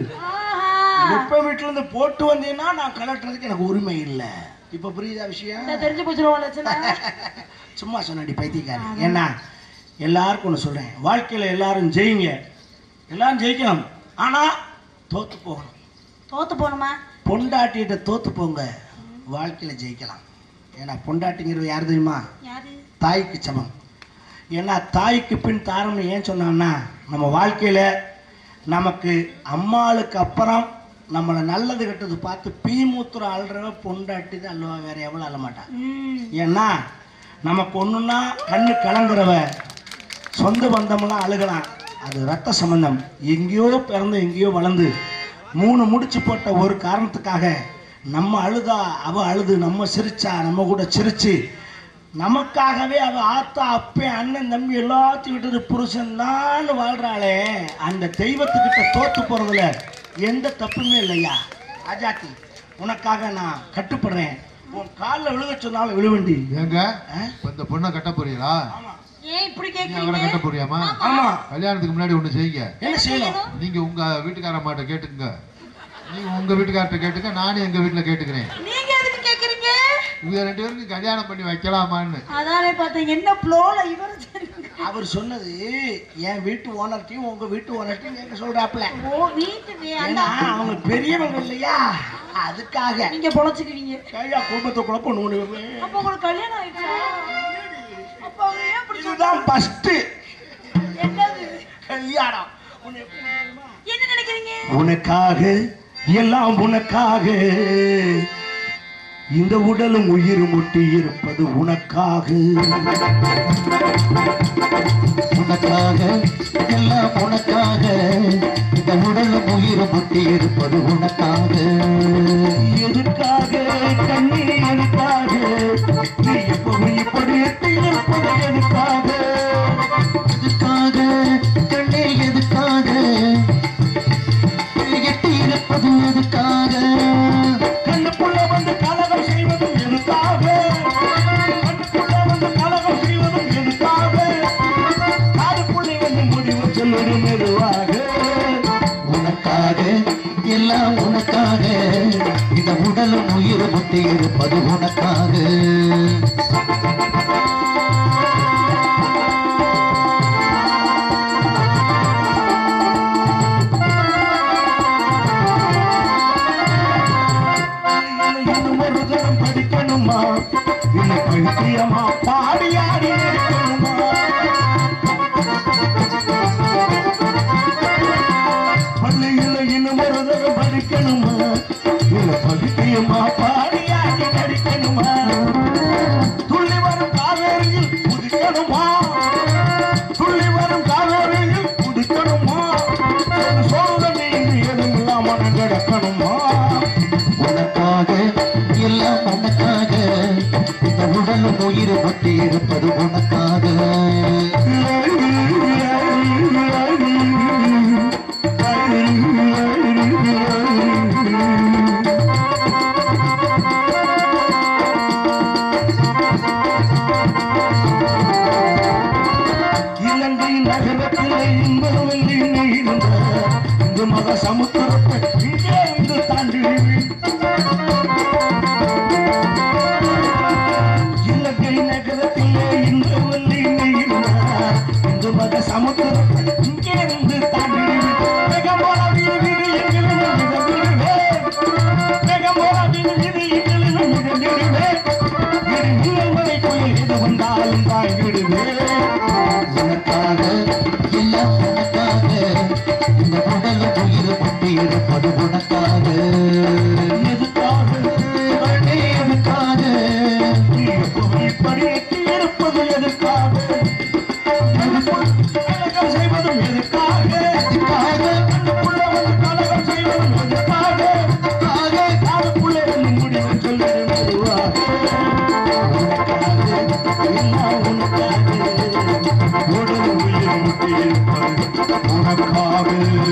எப்ப வீட்டுல இருந்து போட்டு வந்தீங்கன்னா நான் கலட்டுறதுக்கு எனக்கு உரிமை இல்லை. இப்ப புரியுதா விஷயம்? தெரிஞ்சு போச்சுருவோம். சும்மா சொன்னடி பைத்தியக்காரி. ஏன்னா எல்லாருக்கும் ஒன்று சொல்றேன், வாழ்க்கையில எல்லாரும் ஜெயிங்க, எல்லாரும் ஜெயிக்கணும். ஆனா தோத்து போகணும். தோத்து போகணுமா? பொண்டாட்டிகிட்ட தோத்து போங்க, வாழ்க்கையில ஜெயிக்கலாம். ஏன்னா பொண்டாட்டிங்கிறது யாரு தெரியுமா? தாய்க்கு சமம். ஏன்னா தாய்க்கு பின் தாரம்னு ஏன் சொன்னான்னா, நம்ம வாழ்க்கையில நமக்கு அம்மாளுக்கு அப்புறம் நம்மளை நல்லது கெட்டது பார்த்து பீமூத்திரம் அழுறவ பொண்டாட்டி தான் அல்லவா, வேற எவ்வளோ அள்ள மாட்டான். ஏன்னா நமக்கு ஒன்றுன்னா கண்ணு கலங்குறவ, சொந்த பந்தம்லாம் அழுகலாம், அது ரத்த சம்பந்தம். எங்கேயோ பிறந்து எங்கேயோ வளர்ந்து 3 முடிச்சு போட்ட ஒரு காரணத்துக்காக நம்ம அழுதா அவ அழுது, நம்ம சிரிச்சா நம்ம கூட சிரிச்சு, நமக்காகவே அவ ஆத்தா அப்பே அண்ணன் தம்பி எல்லாத்தையும் விட்டு புருஷன் தான் வாழ்றாளே, அந்த தெய்வத்துக்கிட்ட தோத்து போறதுல எந்த தப்புமே இல்லையா ராஜாத்தி. உனக்காக நான் கட்டுப்படுறேன். உன் காலில் விழுக சொன்னாலும் விழுவண்டி. ஏங்க இந்த பொண்ணை கட்ட போறீங்களா? ஏன் இப்படி கேக்குறீங்க? அவரை கட்ட போறியாமா? ஆமா. கல்யாணத்துக்கு முன்னாடி ஒண்ணு செய்யுங்க. என்ன செய்யணும்? நீங்க உங்க வீட்டுக்கார மாட்ட கேட்டுக்குங்க, நீங்க உங்க வீட்டுக்கார்ட்ட கேட்டுக்க, நானும் எங்க வீட்டுல கேட்டுக்கிறேன். நீங்க எதுக்கு கேக்குறீங்க? இவங்க 2 பேருக்கு கல்யாணம் பண்ணி வைக்கலாமான்னு. அதானே பார்த்தேன். என்ன ப்ளோல இவர் அவர் சொன்னது என் வீட்டு ஓனர்ட்டையும் உங்க வீட்டு ஓனர்ட்டையும் கேட்க சொல்றாப்ல. ஓ வீட்டுக்கு அவங்க பெரியவங்க இல்லையா, அதுக்காக நீங்க பொழைச்சுக்குவீங்க. கையா குடும்பத்தை குழப்பம் பண்ணுவேன். அப்ப உங்களுக்கு கல்யாணம் ஆயிடுச்சா? அப்ப அவங்க ஏன் அப்படி இதுதான் ஃபர்ஸ்ட் என்னது கல்யாணம். என்ன நினைக்கிறீங்க? உனக்காக எல்லாம் உனக்காக, இந்த உடலும் உயிர் முட்டி இருப்பது உனக்காக. உனக்காக எல்லாம் உனக்காக, இந்த உடலும் உயிர் முட்டி இருப்பது உனக்காக. எதுக்காக கண்ணி எதுக்காக, நீ எப்பவும் இப்படி எட்டி இருப்பது எதுக்காக? எதுக்காக கண்ணே எதுக்காக, எட்டி இருப்பது எதுக்காக? கண்ணுக்குள்ள வந்து கலகம் செய்வதும் எதுக்காக? கண்ணுக்குள்ள வந்து கலகம் செய்வதும் எதுக்காக? காதுக்குள்ளே வந்து முடிவு சொல்வதும் எதுவாக? உனக்காக எல்லாம் உனக்காக, இந்த உடலும் உயிர் முட்டி இருப்பது உனக்காக. படிக்கணுமா இல்லை பைத்தியமா பாடி ஆடி இருக்கணுமா? பள்ளியில் இன்னும் ஒரு தரம் படிக்கணுமா இல்லை பைத்தியமா பாடி ஆடி நடிக்கணுமா? துள்ளி வரும் காவேரியில் குதிக்கணுமா, துள்ளி வரும் காவேரியில் குதிக்கணுமா? சோதனை எதுவும் இல்லாமல் கிடக்கணுமா? உனக்காக எல்லாம் உனக்காக, உயிர் பற்றி இருப்பது உனக்காக இலங்கை நகரத்திலே இன்பவெள்ளி நீர்ந்த இந்த மக சமுத்திரத்தை இங்கே இருந்து தாண்டி இலங்கை நகரத்திலே இன்பவெள்ளி நீர்ந்த இந்த மக சமுத்திரத்தை இங்கே இருந்து தாண்டி மேகமோட வீடு வீடு எங்களிலும் மிதந்திடுவே மேகமோட வீடு வீடு எங்களிலும் மிதந்திடுவே வீடு நீளமலை கோயில் எது வந்தாலும் தாய் விடுவே உனக்காக எல்லாம் உனக்காக இந்த உடல் உயிர் பற்றி இருப்பது உனக்காக எதுக்காக எதுக்காக நீ எப்பவும் இப்படி இருப்பது எதுக்காக கலகம் செய்வதும் எதுக்காக கண்ணுக்குள்ள வந்து கலகம் செய்வதும் எதுக்காக காதுக்குள்ளே வந்து முடிவு சொல்லிடும் மெதுவாக உனக்காக எல்லாம் உனக்காக உடல் உயிர் முட்டி இருப்பது உனக்காக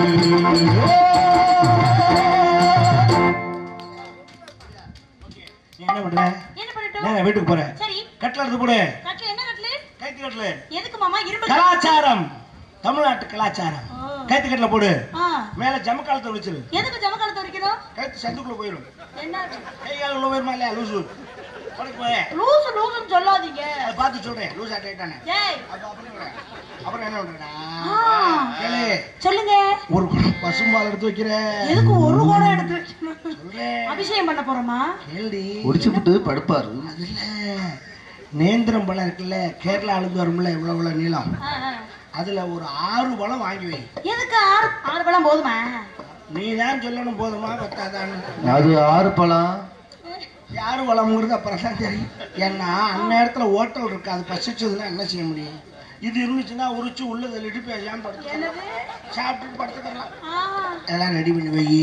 என்ன பண்ற என்ன பண்ணிட்டோம்? நான் வீட்டுக்கு போறேன் சரி கட்டில எடுத்து போடு கட்டில என்ன கட்டில? கைத்து கட்டில எதுக்கு மாமா இரும்பு கலாச்சாரம் தமிழ்நாட்டு கலாச்சாரம் ஓ. கைத்து கட்டில போடு ஆ, மேல ஜமக்காலத்தை வச்சிரு எதுக்கு ஜமக்காலத்தை வைக்கணும்? கைத்து சந்துக்குள்ள போயிடும் என்ன கை கால் உள்ள போயிருமா இல்லையா லூசு படுக்கு போய் லூசு லூசுன்னு சொல்லாதீங்க. அதை பார்த்து சொல்றேன் லூஸ் ஆட்டானே ஏய், அப்புறம் என்ன பண்றா ஆ, கேளு சொல்லுங்க. ஒரு குடம் பசும்பால் எடுத்து வைக்கிற எதுக்கு ஒரு குடம் எடுத்து வைக்கணும்? சொல்றேன் அபிஷேகம் பண்ண போறோமா? கேள்வி ஒடிச்சு விட்டு படுப்பாரு அது இல்ல நேந்திரம் பழம் இருக்குல்ல கேரளா அழுந்து வரும்ல இவ்வளவு நீளம் ஆ, ஆ. அதுல ஒரு 6 பழம் வாங்கி வை எதுக்கு ஆறு பழம் போதுமா? நீ தான் சொல்லணும் போதுமா பத்தாதான்னு அது 6 பழம் யாரு வளமுங்கிறது அப்புறம் தான் தெரியும் ஏன்னா அந்நேரத்துல ஹோட்டல் இருக்கு அது பசிச்சதுன்னா என்ன செய்ய முடியும் இது இருந்துச்சுன்னா உரிச்சு உள்ள தள்ளிட்டு பேசாம படுத்துக்கலாம் என்னது? சாப்பிட்டுட்டு படுத்துக்கலாம் ஆ, எல்லாம் ரெடி பண்ணி வை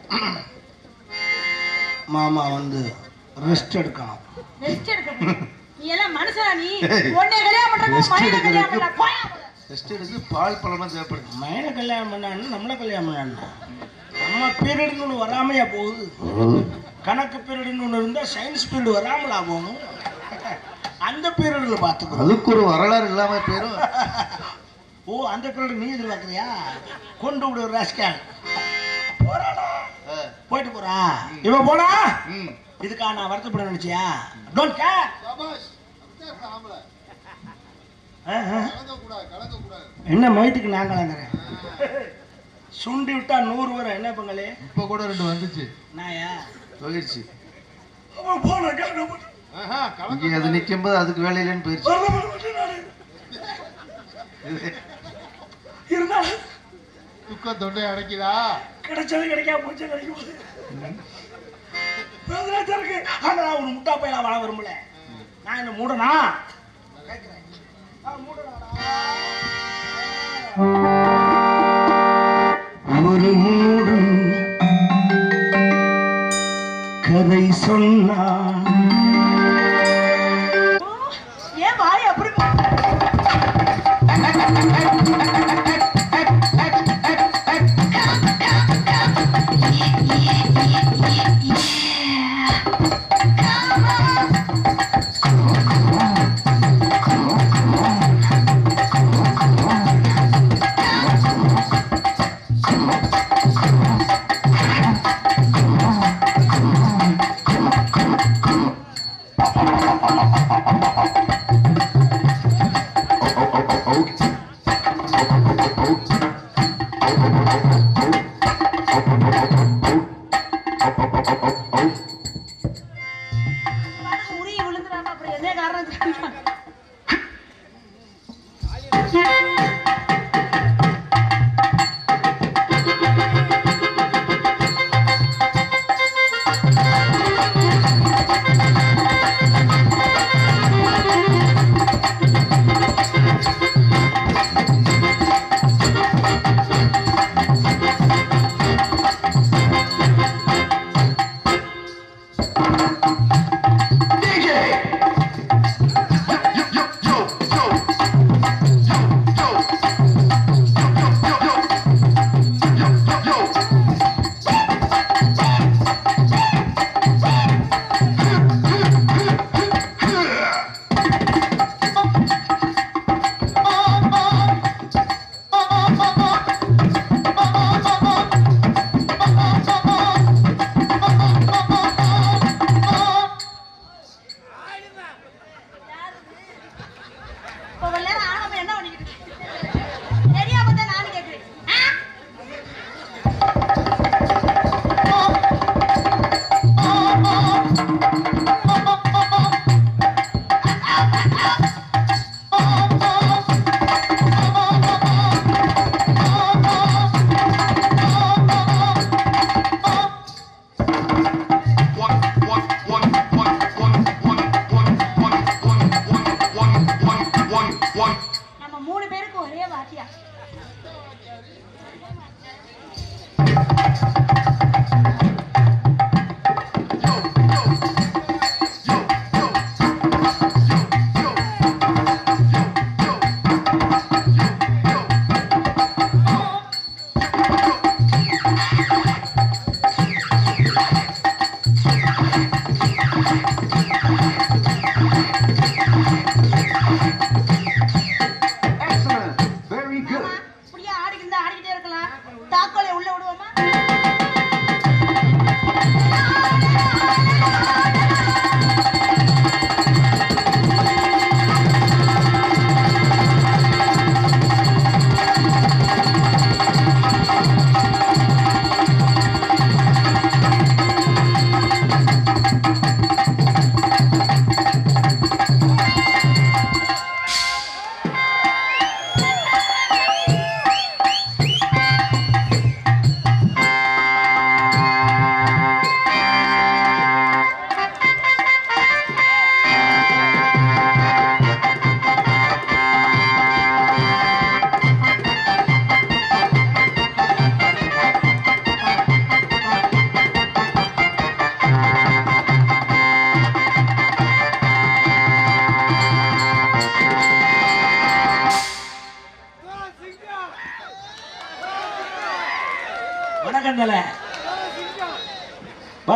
மாமா வந்து ரெஸ்ட் எடுக்கணும் ரெஸ்ட் எடுக்கணும். நீ எல்லாம் மனுஷனா நீ? உன்னை கல்யாணம் பண்றதுக்கு Rest மயிலை எடுக்கிறதுக்கு கல்யாணம் பண்ண போயா? ரெஸ்ட் எடுத்து பால் பழமா தேவைப்படுது மயனை கல்யாணம் பண்ணான்னு நம்மள கல்யாணம் பண்ணான்னு நம்ம பீரியட்னு ஒன்று வராமையா போகுது கணக்கு பீரியட்னு ஒன்று இருந்தா சயின்ஸ் பீரியட் வராமலா போகணும் அந்த பீரியட்ல பார்த்துக்கோ அதுக்கு ஒரு வரலாறு இல்லாம போயிரும் ஓ அந்த பீரியட் நீ எதிர்பார்க்கறியா கொண்டு விடு ஒரு ராஸ்கல் போறாடா போயிட்டு போறா இவன் போனா இதுக்காக நான் வருத்தப்பட நினைச்சியா டோன்ட் கேர் என்ன மயத்துக்கு நான் கலங்குறேன் சுண்டி விட்டா 100 வரும் என்ன பங்களே இப்ப கூட 2 வந்துச்சு நாயா போயிடுச்சு அவன் போன கேட்க ஆஹா, கலக்க இங்க அது நிக்கும் போது அதுக்கு வேலையிலன்னு போயிடுச்சு இருந்தாலும் துக்கம் தொண்டை அடைக்குதா? கிடைச்சது கிடைக்காம போச்சு கிடைக்கும் போது இருக்கு ஆனா நான் ஒரு முட்டா பையலா வாழ விரும்பல நான் என்ன மூடனா ஒரு மூடும் கதை சொன்னான் ஏன் வாய் அப்படி உரிய விழுந்துடாம அப்புறம் என்ன காரணம் தெரியுமா?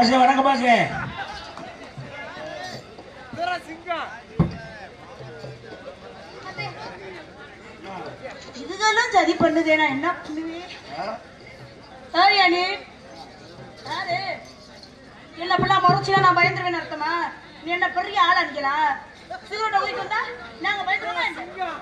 பாசே வணக்கம் பாசே. இதுகளும் சரி பண்ணுதே, நான் என்ன பண்ணுவேன்? யாரியா நீ? யாரு? என்ன பிள்ளை முறைச்சினா நான் பயந்துருவேன் அர்த்தமா? நீ என்ன பெரிய ஆள் அடிக்கலாம்? சிறுவட்ட ஊதிட்டு வந்தா நாங்க பயந்துருவோம்.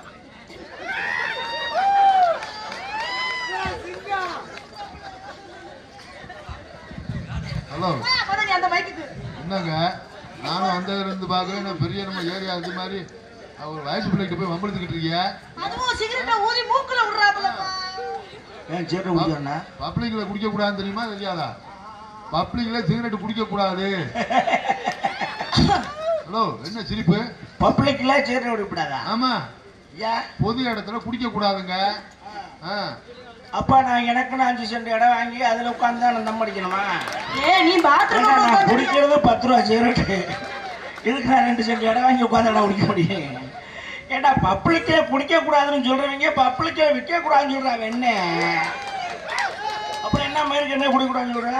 ஹலோ நீ அந்த பைக்குக்கு என்னங்க, நானும் வந்ததுல இருந்து பாக்குறேன். நான் பெரிய நம்ம ஏரியா இது மாதிரி அவர் வயசு பிள்ளைகிட்ட போய் வம்பெடுத்துக்கிட்டு இருக்கீங்க. அதுவும் சிகரெட்டை ஊதி மூக்குல விடுறாப்புலப்பா. ஏன் சேட்டை குடிச்சா? பப்ளிக்ல குடிக்க கூடாதுன்னு தெரியுமா தெரியாதா? பப்ளிக்ல சிகரெட் குடிக்க கூடாது. ஹலோ, என்ன சிரிப்பு? பப்ளிக்ல சேட்டை குடிக்கூடாதா? ஆமா, ஏன்? பொது இடத்துல குடிக்க கூடாதுங்க. அப்பா நான் எனக்குன்னு 5 சென்ட் இடம் வாங்கி அதுல உட்காந்து தான் தம் அடிக்கணுமா? நீ பாத்ரூம் நான் குடிக்கிறது 10 ரூபா சிகரெட்டு. இதுக்கு நான் 2 சென்ட் இடம் வாங்கி உட்காந்து இடம் குடிக்க முடியும்? ஏண்டா பப்ளிக்ல குடிக்க கூடாதுன்னு சொல்றவங்க பப்ளிக்ல விற்க கூடாதுன்னு சொல்றாங்க. என்ன அப்புறம் என்ன மாதிரி என்ன குடிக்க கூடாதுன்னு சொல்ற?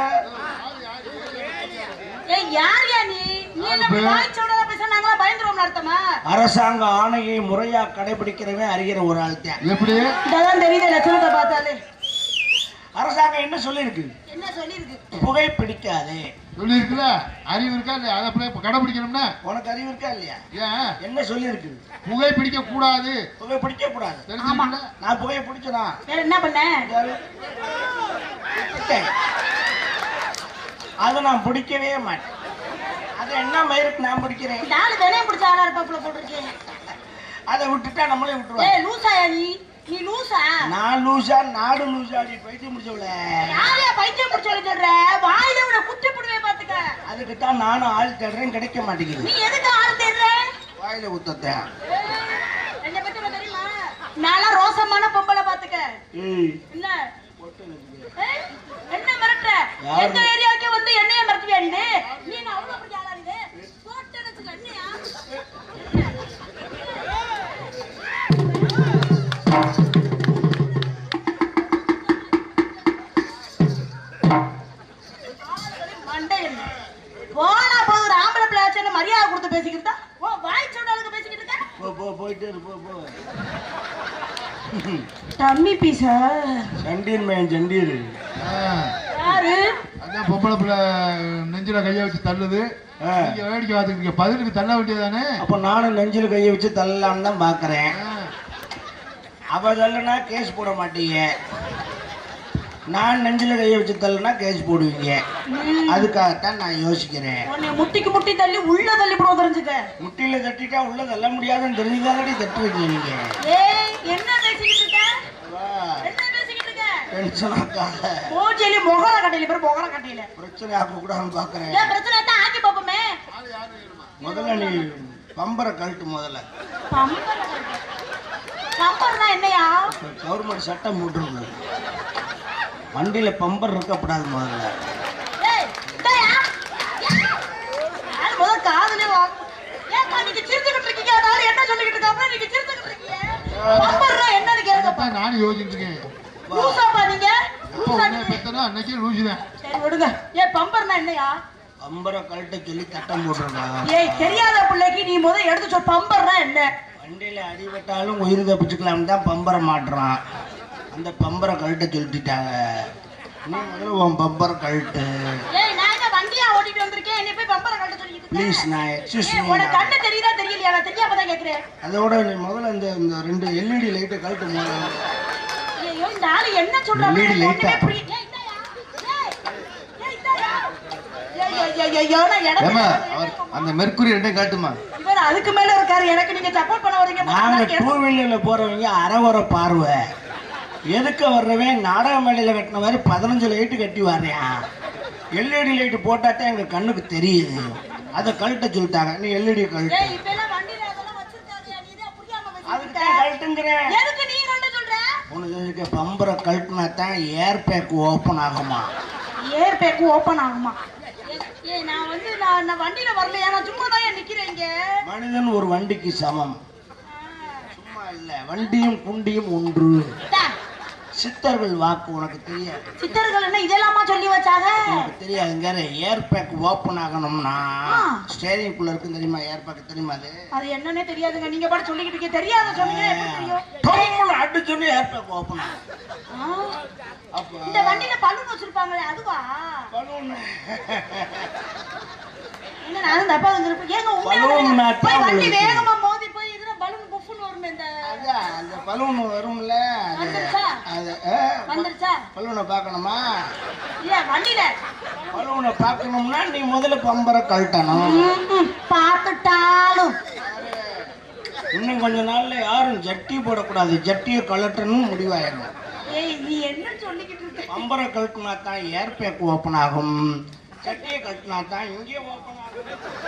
யாரியா நீ? நீ என்ன வாய் சொல்றத பேச நாங்களா பயந்துருவோம் அர்த்தமா? அரசாங்க ஆணையை முறையா கடைபிடிக்கிறவன் அறிகிற ஒரு ஆள் தான். எப்படி? இதெல்லாம் தெரியுது லட்சணத்தை பார்த்தாலே. அரசாங்கம் என்ன சொல்லிருக்கு? என்ன சொல்லிருக்கு? புகை பிடிக்காதே சொல்லி இருக்குல்ல. அறிவு இருக்கா இல்லையா? அதை போய் கடைபிடிக்கணும்னா உனக்கு அறிவு இருக்கா இல்லையா? ஏன் என்ன சொல்லிருக்கு? புகை பிடிக்க கூடாது. புகை பிடிக்க கூடாது. தெரிஞ்சுக்கல. நான் புகையை பிடிச்சனா வேற என்ன பண்ண? அதை நான் பிடிக்கவே மாட்டேன். அதை என்ன மயிருக்கு நான் பிடிக்கிறேன்? 4 தினையும் பிடிச்ச ஆளா இருப்பாப்புல போட்டிருக்கேன். அதை விட்டுட்டா நம்மளே விட்டுருவோம். லூசாயா நீ? நீ லூசா? நான் லூசா? நாடு லூசா? நீ பைத்தியம் முடிச்சவள. யாரையா பைத்தியம் முடிச்சவள சொல்ற? வாயில உன குத்தி புடுவே பாத்துக்க. அதுக்கு தான் நானும் ஆள் தேடுறேன், கிடைக்க மாட்டேங்குது. நீ எதுக்கு ஆள் தேடுற? வாயில ஊத்தத்தை. என்ன பத்தி உனக்கு தெரியுமா? நான்லாம் ரோசமான பொம்பளை பாத்துக்க. என்ன என்ன மிரட்டுற? எங்க ஏரியாவுக்கே வந்து என்னைய மிரட்டுவியா நீ? நீ என்ன அவ்வளவு பெரிய ஆளா நீ? போட்டனத்துக்கு என்னையா? போனா போது ஒரு ஆம்பளை பிள்ளையாச்சுன்னு மரியாதை கொடுத்து பேசிக்கிட்டா வாய் சொன்னாலுக்கு பேசிக்கிட்டு இருக்க. போயிட்டு போ. Dummy piece? சண்டீர் மேன் சண்டீர். யாரு? அதான் பொம்பளை பிள்ளை நெஞ்சில கைய வச்சு தள்ளுது. நீங்க வேடிக்கை பார்த்துக்கிட்டீங்க. பதிலுக்கு தள்ள வேண்டியதானே? அப்ப நானும் நெஞ்சில் கையை வச்சு தள்ளலான்னு தான் பாக்குறேன். அவ தள்ளுனா கேஸ் போட மாட்டீங்க, நான் நெஞ்சில கையை வச்சு தள்ளுனா கேஸ் போடுவீங்க. அதுக்காகத்தான் நான் யோசிக்கிறேன். முட்டிக்கு முட்டி தள்ளி உள்ள தள்ளி போட தெரிஞ்சுக்க. முட்டியில தட்டிட்டா உள்ள தள்ள முடியாதுன்னு தெரிஞ்சுதானடி தட்டுவீங்க நீங்க. என்ன பேசிக்கிட்டு இருக்க? என்ன பேசிக்கிட்டு இருக்க? டென்ஷனாக்காக மூஞ்சில முகர கட்டையில பேர் முகர கட்டையில பிரச்சனை ஆக்க கூடாதுன்னு பாக்குறேன். பிரச்சனை தான் ஆக்கி பாப்போமே. முதல்ல நீ பம்பரை கழட்டு. முதல்ல பம்பர்னா என்னையா? கவர்மெண்ட் சட்டம் போட்டுருக்கு, வண்டியில பம்பர் இருக்கக்கூடாது. முதல்ல காதலே வாங்க. ஏப்பா நீங்க சிரிச்சுக்கிட்டு இருக்கீங்க, அதனால என்ன சொல்லிக்கிட்டு இருக்காங்க? நீங்க சிரிச்சுக்கிட்டு இருக்கீங்க. பம்பர்னா என்னன்னு கேளுங்கப்பா. நானும் யோசிச்சுட்டு இருக்கேன். லூசாப்பா நீங்க? பெத்தனா அன்னைக்கே லூசுதான். சரி விடுங்க. பம்பர்னா என்னையா? பம்பரை கழட்ட சொல்லி சட்டம் போட்டுருக்கா. தெரியாத பிள்ளைக்கு நீ முதல் எடுத்து சொல். பம்பர்னா என்ன? வண்டியில அடிபட்டாலும் உயிர் தப்பிச்சுக்கலாம் தான் பம்பரை மாட்டுறான். அந்த பம்பரை கழட்ட சொல்லிட்டாங்க. நீ முதல்ல உன் பம்பரை கழட்டு. நான் என்ன வண்டியா ஓட்டிட்டு வந்திருக்கேன், என்ன போய் பம்பரை கழட்ட சொல்லிட்டு இருக்க? ப்ளீஸ், நான் எக்ஸ்கியூஸ் மீ. உனக்கு கண்ணு தெரியுதா தெரியலையா? நான் தெரியாம தான் கேக்குறேன். அதோட நீ முதல்ல இந்த 2 LED லைட்டை கழட்டு. ஐயோ இந்த ஆளு என்ன சொல்றாங்க? LED லைட்டா அந்த மெர்க்குரி 2 காட்டுமா? இவர் அதுக்கு மேல இருக்காரு. எனக்கு நீங்க சப்போர்ட் பண்ண வரீங்க. நாங்க 2 வீலர்ல போறவங்க அரைவர பார்வை. எதுக்கு வர்றவன் நாடக மேடையில கட்டின மாதிரி 15 லைட்டு கட்டி வர்றேன். LED லைட்டு போட்டாதான் எங்க கண்ணுக்கு தெரியுது. அதை கழட்ட சொல்லிட்டாங்க. நீ LED கழட்டு. அதுக்கு கழட்டுங்கிறேன். எதுக்கு நீ கழட்ட சொல்ற? உனக்கு பம்பரை கழட்டினா தான் ஏர் பேக் ஓப்பன் ஆகுமா? ஏர் பேக் ஓப்பன் ஆகுமா? நான் வந்து நான் வண்டியில வரலையா, நான் சும்மா தான் நிக்கிறேன் இங்க. மனிதன் ஒரு வண்டிக்கு சமம். சும்மா இல்ல, வண்டியும் குண்டியும் ஒன்று. சித்தர்கள் வாக்கு உனக்கு தெரியாது. சித்தர்கள் என்ன இதெல்லாமா சொல்லி வச்சாங்க? உனக்கு தெரியாதுங்க. ஏர் பேக் ஓப்பன் ஆகணும்னா ஸ்டேரிங் குள்ள இருக்கு தெரியுமா? ஏர் பேக் தெரியுமா? அது என்னன்னே தெரியாதுங்க. நீங்க பாட்டு சொல்லிக்கிட்டு இருக்கீங்க. தெரியாத சொன்னீங்க. எப்படி தெரியும்? டோம்ல அடிச்சு சொல்லி ஏர் பேக் ஓப்பன் ஆகும். அப்ப இந்த வண்டியில பலூன் வச்சிருப்பாங்களே அதுவா? பலூன் என்ன நானும் தப்பா வந்திருப்பேன். ஏங்க உண்மையா போய் வண்டி வேகமா மோதி போய் இதுல பலூன் புஃப்னு வருமே இந்த அந்த பலூன் வரும்ல அது வந்துருச்சா? பலூனை பார்க்கணுமா? இல்ல வண்டியில பலூனை பார்க்கணும்னா நீ முதல்ல பம்பரை கழட்டணும். பார்த்துட்டாலும் இன்னும் கொஞ்ச நாள்ல யாரும் ஜட்டி போடக்கூடாது. ஜட்டியை கழட்டணும் முடிவாயிடும். ஏய் நீ என்ன சொல்லிக்கிட்டு இருக்க? பம்பரை கழட்டினா தான் ஏர் பேக் ஓப்பன் ஆகும். ஜட்டியை கழட்டினா தான் இங்கே ஓப்பன் ஆகும்.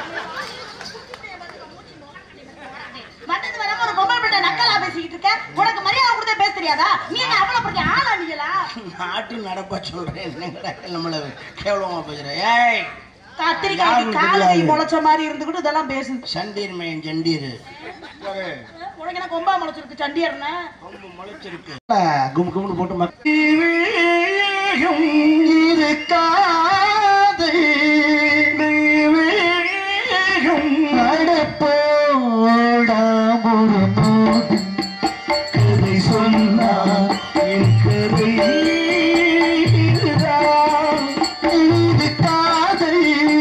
வந்தது வராம ஒரு பொம்பளை பிள்ளை நக்கலா பேசிக்கிட்டு இருக்க. உனக்கு மரியாதை கொடுத்தா பேச தெரியாதா? நீ என்ன அவ்வளவு பெரிய ஆளா நீங்களா? நாட்டு நடப்பா சொல்றேன். என்னங்கடா நம்மள கேவலமா பேசுற? ஏய் கத்திரிக்காய்க்கு கால் கை முளைச்ச மாதிரி இருந்துகிட்டு இதெல்லாம் பேசு. சண்டீர் மேன் ஜண்டீர் உனக்கு என்ன கொம்பா முளைச்சிருக்கு? சண்டியர்னா கொம்பு முளைச்சிருக்கு. கும் கும்னு போட்டு மக்கள் கதை சொன்னா என் கதை இது காதை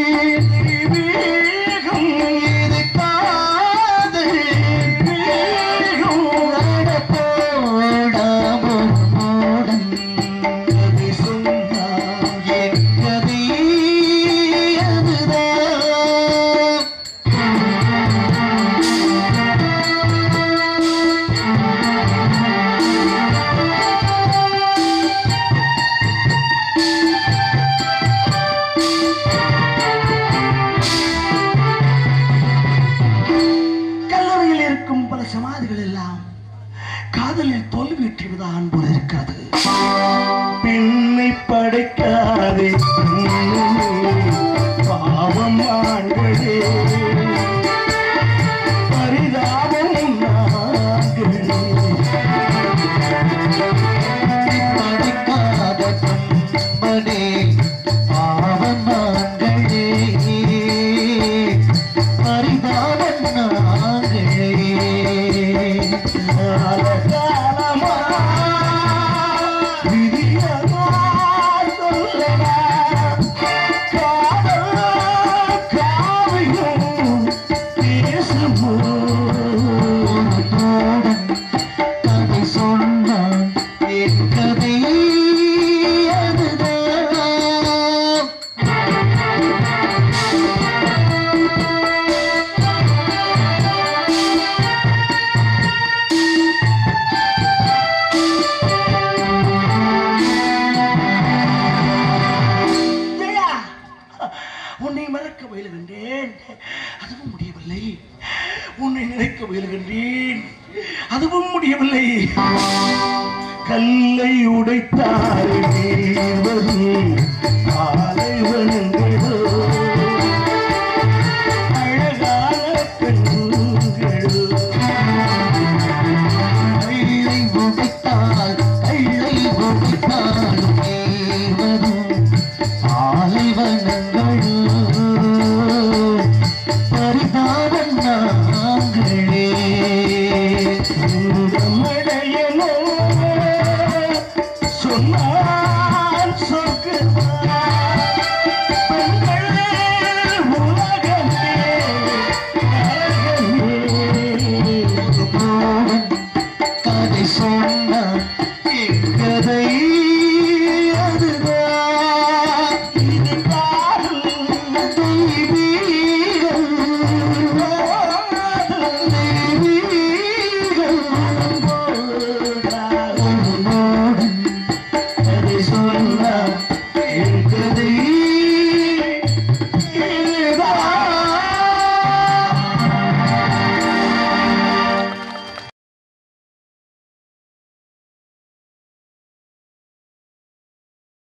வேகம் இது காதை வேகம் நடப்போடாமோடன் கதை சொன்னா என் கதை அதுதான். கல்லறையில் இருக்கும் பல சமாதிகள் எல்லாம் காதலில் தோல்வியுற்றுவதான் போல இருக்கிறது. பெண்ணை படைக்காதே பாவம் ஆண்களே பரிதாபம் நாங்களே படைக்காத கண்மணே பாவம் நாங்களே பரிதாபம் நாங்களே காலகாலமா விதியமா சொல்லடா காதல் காவியம் பேசுமோ கதை சொன்னான் என் கதை அதுதான். ஜெயா, உன்னை மறக்க முயலுகின்றேன், அதுவும் முடியவில்லை. உன்னை நினைக்க முயலுகின்றேன், அதுவும் முடியவில்லை. கல்லை உடைத்தார்